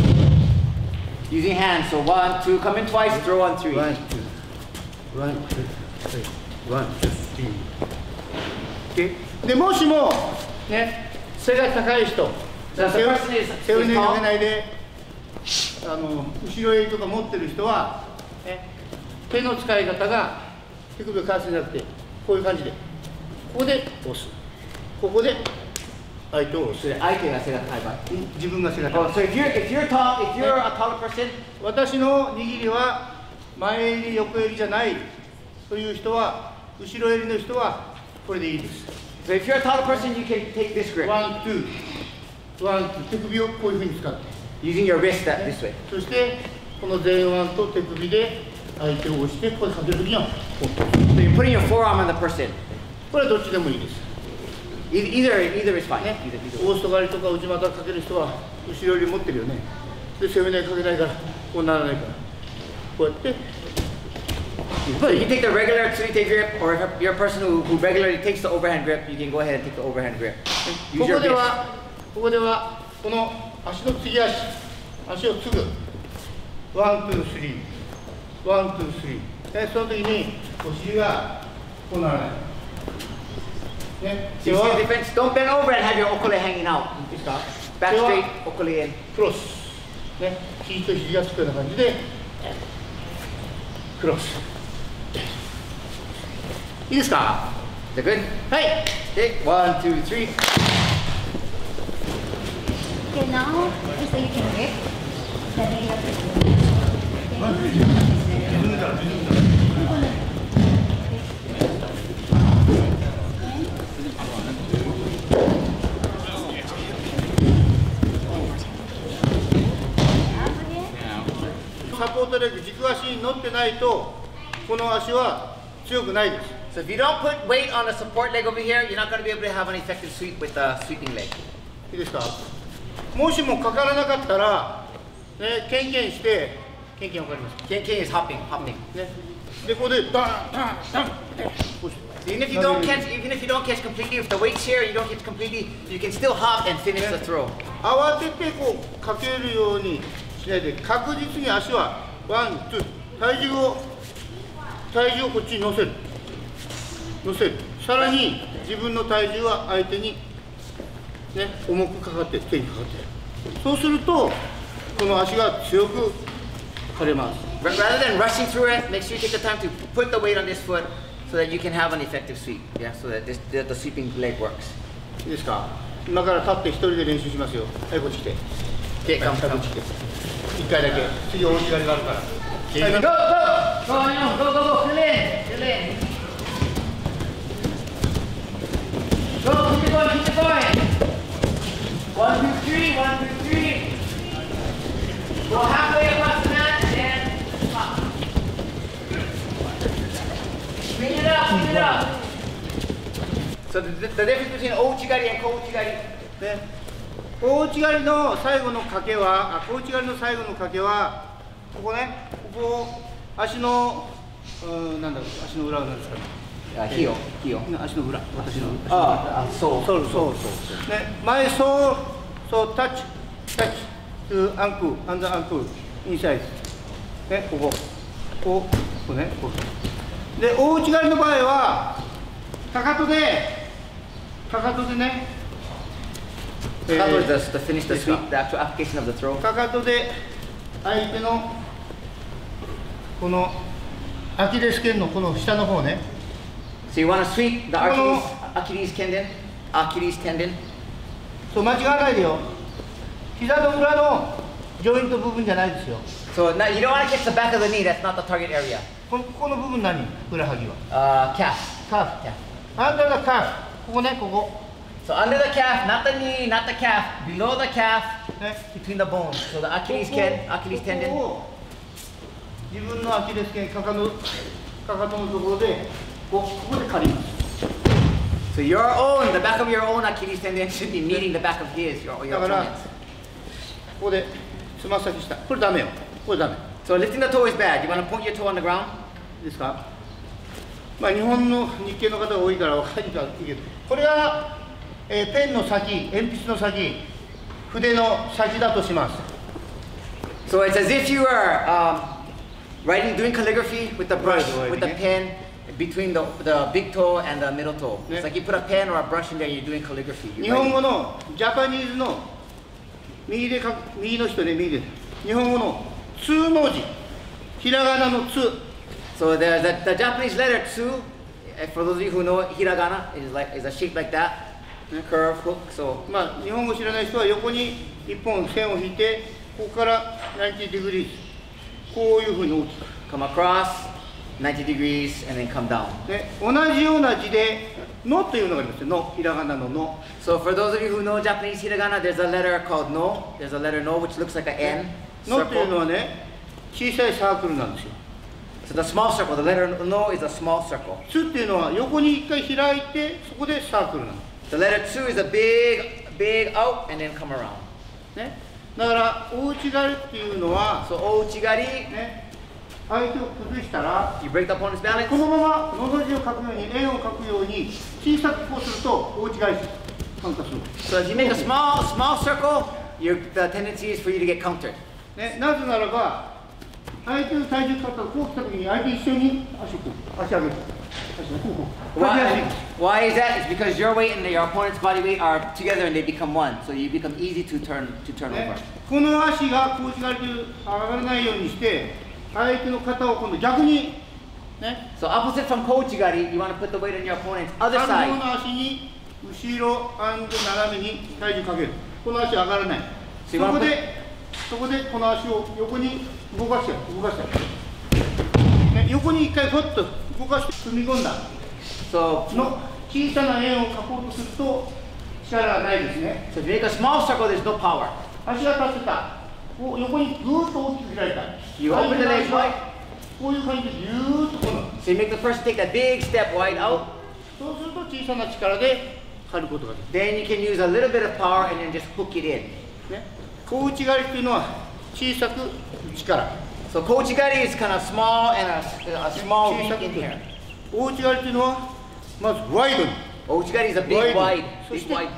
Speaker 1: using hands. So one, two, come in twice, throw on three.
Speaker 3: one two, one two three, one two three, okay. でもしもね、背が高い人、
Speaker 1: So if
Speaker 3: 背
Speaker 1: the
Speaker 3: 負い
Speaker 1: person is,
Speaker 3: 背負い
Speaker 1: is
Speaker 3: 投げかけ
Speaker 1: tall,
Speaker 3: ないで、あの後ろ襟とか持ってる人は、ね、手の使い方が手首を返すんじゃなくて、こういう感じで、ここで押す、ここで相手を押す。
Speaker 1: so I think I say that high bar.
Speaker 3: 自分が背が
Speaker 1: Oh,
Speaker 3: 高い。
Speaker 1: so if you're if you're tall, if you're a taller person,
Speaker 3: 私の握りは前襟、横襟じゃないという人は、後ろ襟の人はこれでいいです。
Speaker 1: so if you're a taller person, you can take this grip
Speaker 3: ワン、ツー、ワン、ツー、手首をこういうふうに使って、
Speaker 1: using your wrist that this way.
Speaker 3: そしてこの前腕と手首で相手を押して、これかけるときにはこう。
Speaker 1: So you're putting your forearm on the person.
Speaker 3: これはどっちでもいいです。
Speaker 1: Either either, either is fine.
Speaker 3: ね
Speaker 1: Either, either.
Speaker 3: オースト狩りとか内股かける人は後ろ襟持ってるよね。で、背負い投げかけないから、こうならないから。こうやって、
Speaker 1: But you take the regular tsuite grip, or if you're a person who, who regularly takes the overhand grip, you can go ahead and take the overhand grip.
Speaker 3: こ
Speaker 1: Use
Speaker 3: こ
Speaker 1: your
Speaker 3: で
Speaker 1: wrist.
Speaker 3: は、ここでは、この足の継ぎ足、足を継ぐ。ワン、ツー、スリー。ワン、ツー、スリー。で、その時に、お尻がこうならない。ね、
Speaker 1: So
Speaker 3: 手
Speaker 1: you see
Speaker 3: は
Speaker 1: the difference? Don't bend over and have your okole hanging out.
Speaker 3: いいですか
Speaker 1: Back
Speaker 3: 手は
Speaker 1: straight, okole in.
Speaker 3: クロス。ね、肘と肘がつくような感じで、クロス。いいですか
Speaker 1: Is that good?
Speaker 3: はい。
Speaker 1: Okay, one, two, three.
Speaker 4: Okay, now, so you can grip the regular grip. Okay.
Speaker 3: サポートレッグ、軸足に乗ってないと、この足は強くないです。
Speaker 1: So if you don't put weight on the support leg over here, you're not going to be able to have an effective sweep with the sweeping leg.
Speaker 3: いいですかもしもかからなかったら、ね、ケンケンして、ケンケンわかりますか
Speaker 1: Ken Ken is hopping, hopping.
Speaker 3: ね、で、ここでダン、ダン、ダンってこうして
Speaker 1: So even if you don't catch, even if you don't catch completely, if the weight's here, you don't catch completely, you can still hop and finish the throw.
Speaker 3: 慌ててこうかけるようにしないで、確実に足はワン、ツー、体重を、体重をこっちに乗せる。乗せる。さらに自分の体重は相手に、ね、重くかかって手にかかってる。そうすると、この足が強く張れます。
Speaker 1: Ra- Rather than rushing through it, make sure you take the time to put the weight on this foot so that you can have an effective sweep. Yeah, so that this, the, the sweeping leg works.
Speaker 3: いいですか今から立って一人で練習しますよ。はい、こっち来て。
Speaker 1: Okay,
Speaker 3: はい
Speaker 1: come,
Speaker 3: こ
Speaker 1: come.
Speaker 3: っち来て。一回だけ。次大内刈りがあるから。
Speaker 1: Okay, go, go, go, on, you, go, go, go, fill in, fill in. Go, keep it going, keep it going. One, two, three, one, two, three. Go halfway across the mat and up.
Speaker 3: にわない。
Speaker 1: So the, the difference between ouchigari and kouchigari.
Speaker 3: ね、大内刈りの最後の掛けは、あ、小内刈りの最後の掛けは、ここね、ここ、足の、うーん、なんだろう、足の裏はなんですかね。
Speaker 1: Uh, heel, heel.
Speaker 3: 足の裏、私の。
Speaker 1: Ah, uh, so.
Speaker 3: そうそうそう。ね、前、そう、そう、タッチ、タッチ、to ankle, under ankle, inside。ね、ここ、こう、こうね、こう。で、大内刈りの場合は、かかとで、かかとでね、
Speaker 1: How is this to finish the sweep, the actual application of the throw?
Speaker 3: かかとで相手のこのアキレス腱のこの下の方ね。
Speaker 1: So you want to sweep the Achilles, Achilles tendon, Achilles tendon.
Speaker 3: そう間違わないでよ。膝の裏のジョイント部分じゃないですよ。
Speaker 1: So now you don't want to catch the back of the knee. That's not the target area.
Speaker 3: このここの部分何？ふくらはぎは。
Speaker 1: Uh, calf.
Speaker 3: カーフ。アンダーザカーフ。ここね、ここ。
Speaker 1: So under the calf, not the knee, not the calf, below the calf,
Speaker 3: ね。
Speaker 1: between the bones. So the Achilles
Speaker 3: ここ
Speaker 1: tendon, Achilles
Speaker 3: ここ
Speaker 1: tendon.
Speaker 3: を自分のアキレス腱かかとかかとのところでここここで借ります。
Speaker 1: So your own, the back of your own Achilles tendon should be meeting the back of his, your, your
Speaker 3: だから
Speaker 1: opponent's.
Speaker 3: ここでつま先下。これダメよ。これダメ。
Speaker 1: So lifting the toe is bad. You want to point your toe on the ground?
Speaker 3: いいですか。まあ日本の日系の方が多いから分かりにくいけど、これが、えーペンの先、鉛筆の先、筆の先だとします。
Speaker 1: So it's as if you were um, writing, doing calligraphy with the brush,
Speaker 3: Right, right,
Speaker 1: with the
Speaker 3: yeah.
Speaker 1: pen between the, the big toe and the middle toe.
Speaker 3: Yeah.
Speaker 1: It's like you put a pen or a brush in there, you're doing calligraphy.
Speaker 3: 日
Speaker 1: You're
Speaker 3: 本
Speaker 1: writing.
Speaker 3: 語のジャパニーズの右でか右の人ね、右で。日本語の通の字、ひらがなの通。
Speaker 1: So the, the, the Japanese letter tsu, eh, for those of you who know hiragana, is like is a shape like that, curve, hook. So
Speaker 3: まあ日本語知らない人は横に一本線を引いて、ここからきゅうじゅうディグリー、こういうふうに大きく。
Speaker 1: come across ninety degrees and then come down.
Speaker 3: ね、同じような字で、のというのがありますよ。の、ひらがなのの。
Speaker 1: So for those of you who know Japanese hiragana, there's a letter called no. There's a letter no which looks like an N
Speaker 3: のというの
Speaker 1: circle.
Speaker 3: はね、小さいサークルなんですよ。
Speaker 1: So the small circle, the letter no is a small circle.
Speaker 3: つっていうのは横に一回開いて、そこでサークルなの。
Speaker 1: The letter tsu is a big, big out and then come around.
Speaker 3: ね、だから大内刈りっていうのは、
Speaker 1: So ouchigari,
Speaker 3: ね、相手を崩したら
Speaker 1: you break the opponent's
Speaker 3: こ
Speaker 1: balance.
Speaker 3: のままのの字を書くように円を書くように小さくこうすると大内刈り参加する、
Speaker 1: So if you make a small, small circle, your, the tendency is for you to get countered.
Speaker 3: ね、なぜならば相手の体重かかったらこう来た時に相手一緒に足をこう足上げる足をこうこうこうやりやすい
Speaker 1: Why, why is that? It's because your weight and your opponent's body weight are together and they become one. So you become easy to turn to turn
Speaker 3: ね
Speaker 1: over.
Speaker 3: この足が小内刈りという上がらないようにして相手の肩を今度逆にね
Speaker 1: So opposite from kouchigari, you want to put the weight on your opponent's other
Speaker 3: 反動
Speaker 1: side.
Speaker 3: の足に後ろ斜めに体重かけるこの足上がらないそこでそこでこの足を横に動かして動かして、ね、横に一回ふっと動かして踏み込んだ
Speaker 1: So,
Speaker 3: の小さな円を描こうとすると力がないですね
Speaker 1: so if you make a small circle, there's no power.
Speaker 3: 足が立ってたこう横にぐーっと大きく開いた
Speaker 1: You open the legs wide.
Speaker 3: こういう感じでぎゅーっとこの
Speaker 1: So you make the person take that big step wide out.
Speaker 3: そうすると小さな力で刈ることができ
Speaker 1: Then you can use a little bit of power and then just hook it in.
Speaker 3: る、ね、小内刈りというのは小さく内から
Speaker 1: So kouchigari is kind of small and a, a small weak in here.
Speaker 3: 大内刈りというのはまずワイドに
Speaker 1: Ouchigari is a big
Speaker 3: Wide.
Speaker 1: wide,
Speaker 3: そし
Speaker 1: big
Speaker 3: て
Speaker 1: wide,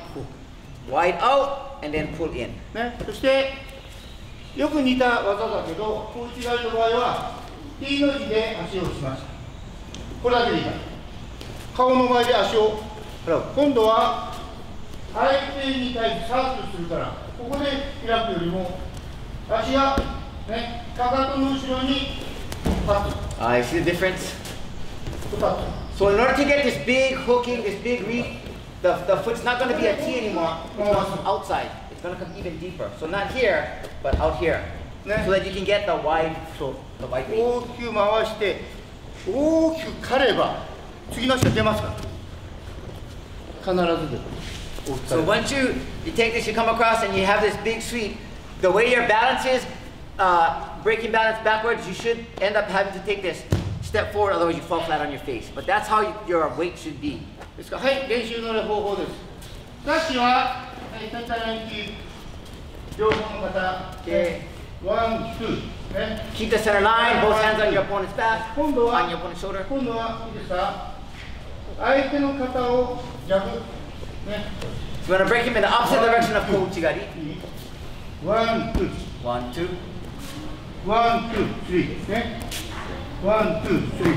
Speaker 1: wide out and then pull in.
Speaker 3: ね、そしてよく似た技だけど小内刈りの場合は T の字で足をしましたこれだけでいいから顔の前で足を払う今度は相手に対してサークルするからここで開くよりも足が、ね、かかとの後ろにパッと
Speaker 1: I see the difference.
Speaker 3: パッと
Speaker 1: So in order to get this big hooking, this big reach, the, the foot's not going to be a T anymore. It's going to come outside. It's going to come even deeper. So not here, but out here. So that you can get the wide,
Speaker 3: そう
Speaker 1: the wide reach.
Speaker 3: 大きく回して大きく刈れば次の足が出ますから必ず出る大きく刈
Speaker 1: So
Speaker 3: れば
Speaker 1: once you, you take this, you come across and you have this big sweep, the way your balance is, uh, breaking balance backwards, you should end up having to take this step forward, otherwise you fall flat on your face. But that's how you, your weight should be.
Speaker 3: ですから、はい、練習の方法です。さっきは、はい、センターラインキープ、両方の方、
Speaker 1: Okay.
Speaker 3: ワン、ツー、ね。
Speaker 1: Keep the center line, both hands on your opponent's back,
Speaker 3: 今度
Speaker 1: on
Speaker 3: は
Speaker 1: your、opponent's shoulder.
Speaker 3: 今度は、いいですか、相手の肩をジャブ、ね。
Speaker 1: So we're going to break him in the opposite direction of Kouchigari.
Speaker 3: ワン、ツー、
Speaker 1: One, two.
Speaker 3: ワン、ツー、スリー、ね。ワン、ツー、スリー。い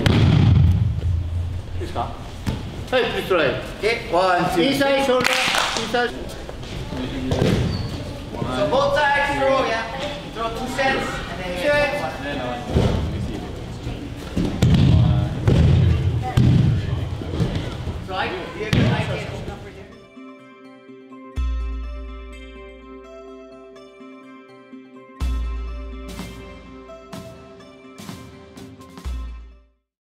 Speaker 3: いですか。はい、プリストライ。
Speaker 1: Okay, one, two.
Speaker 3: インサイドショルダー、インサイド。
Speaker 1: So both sides throw, yeah. Throw two sets and then you get one.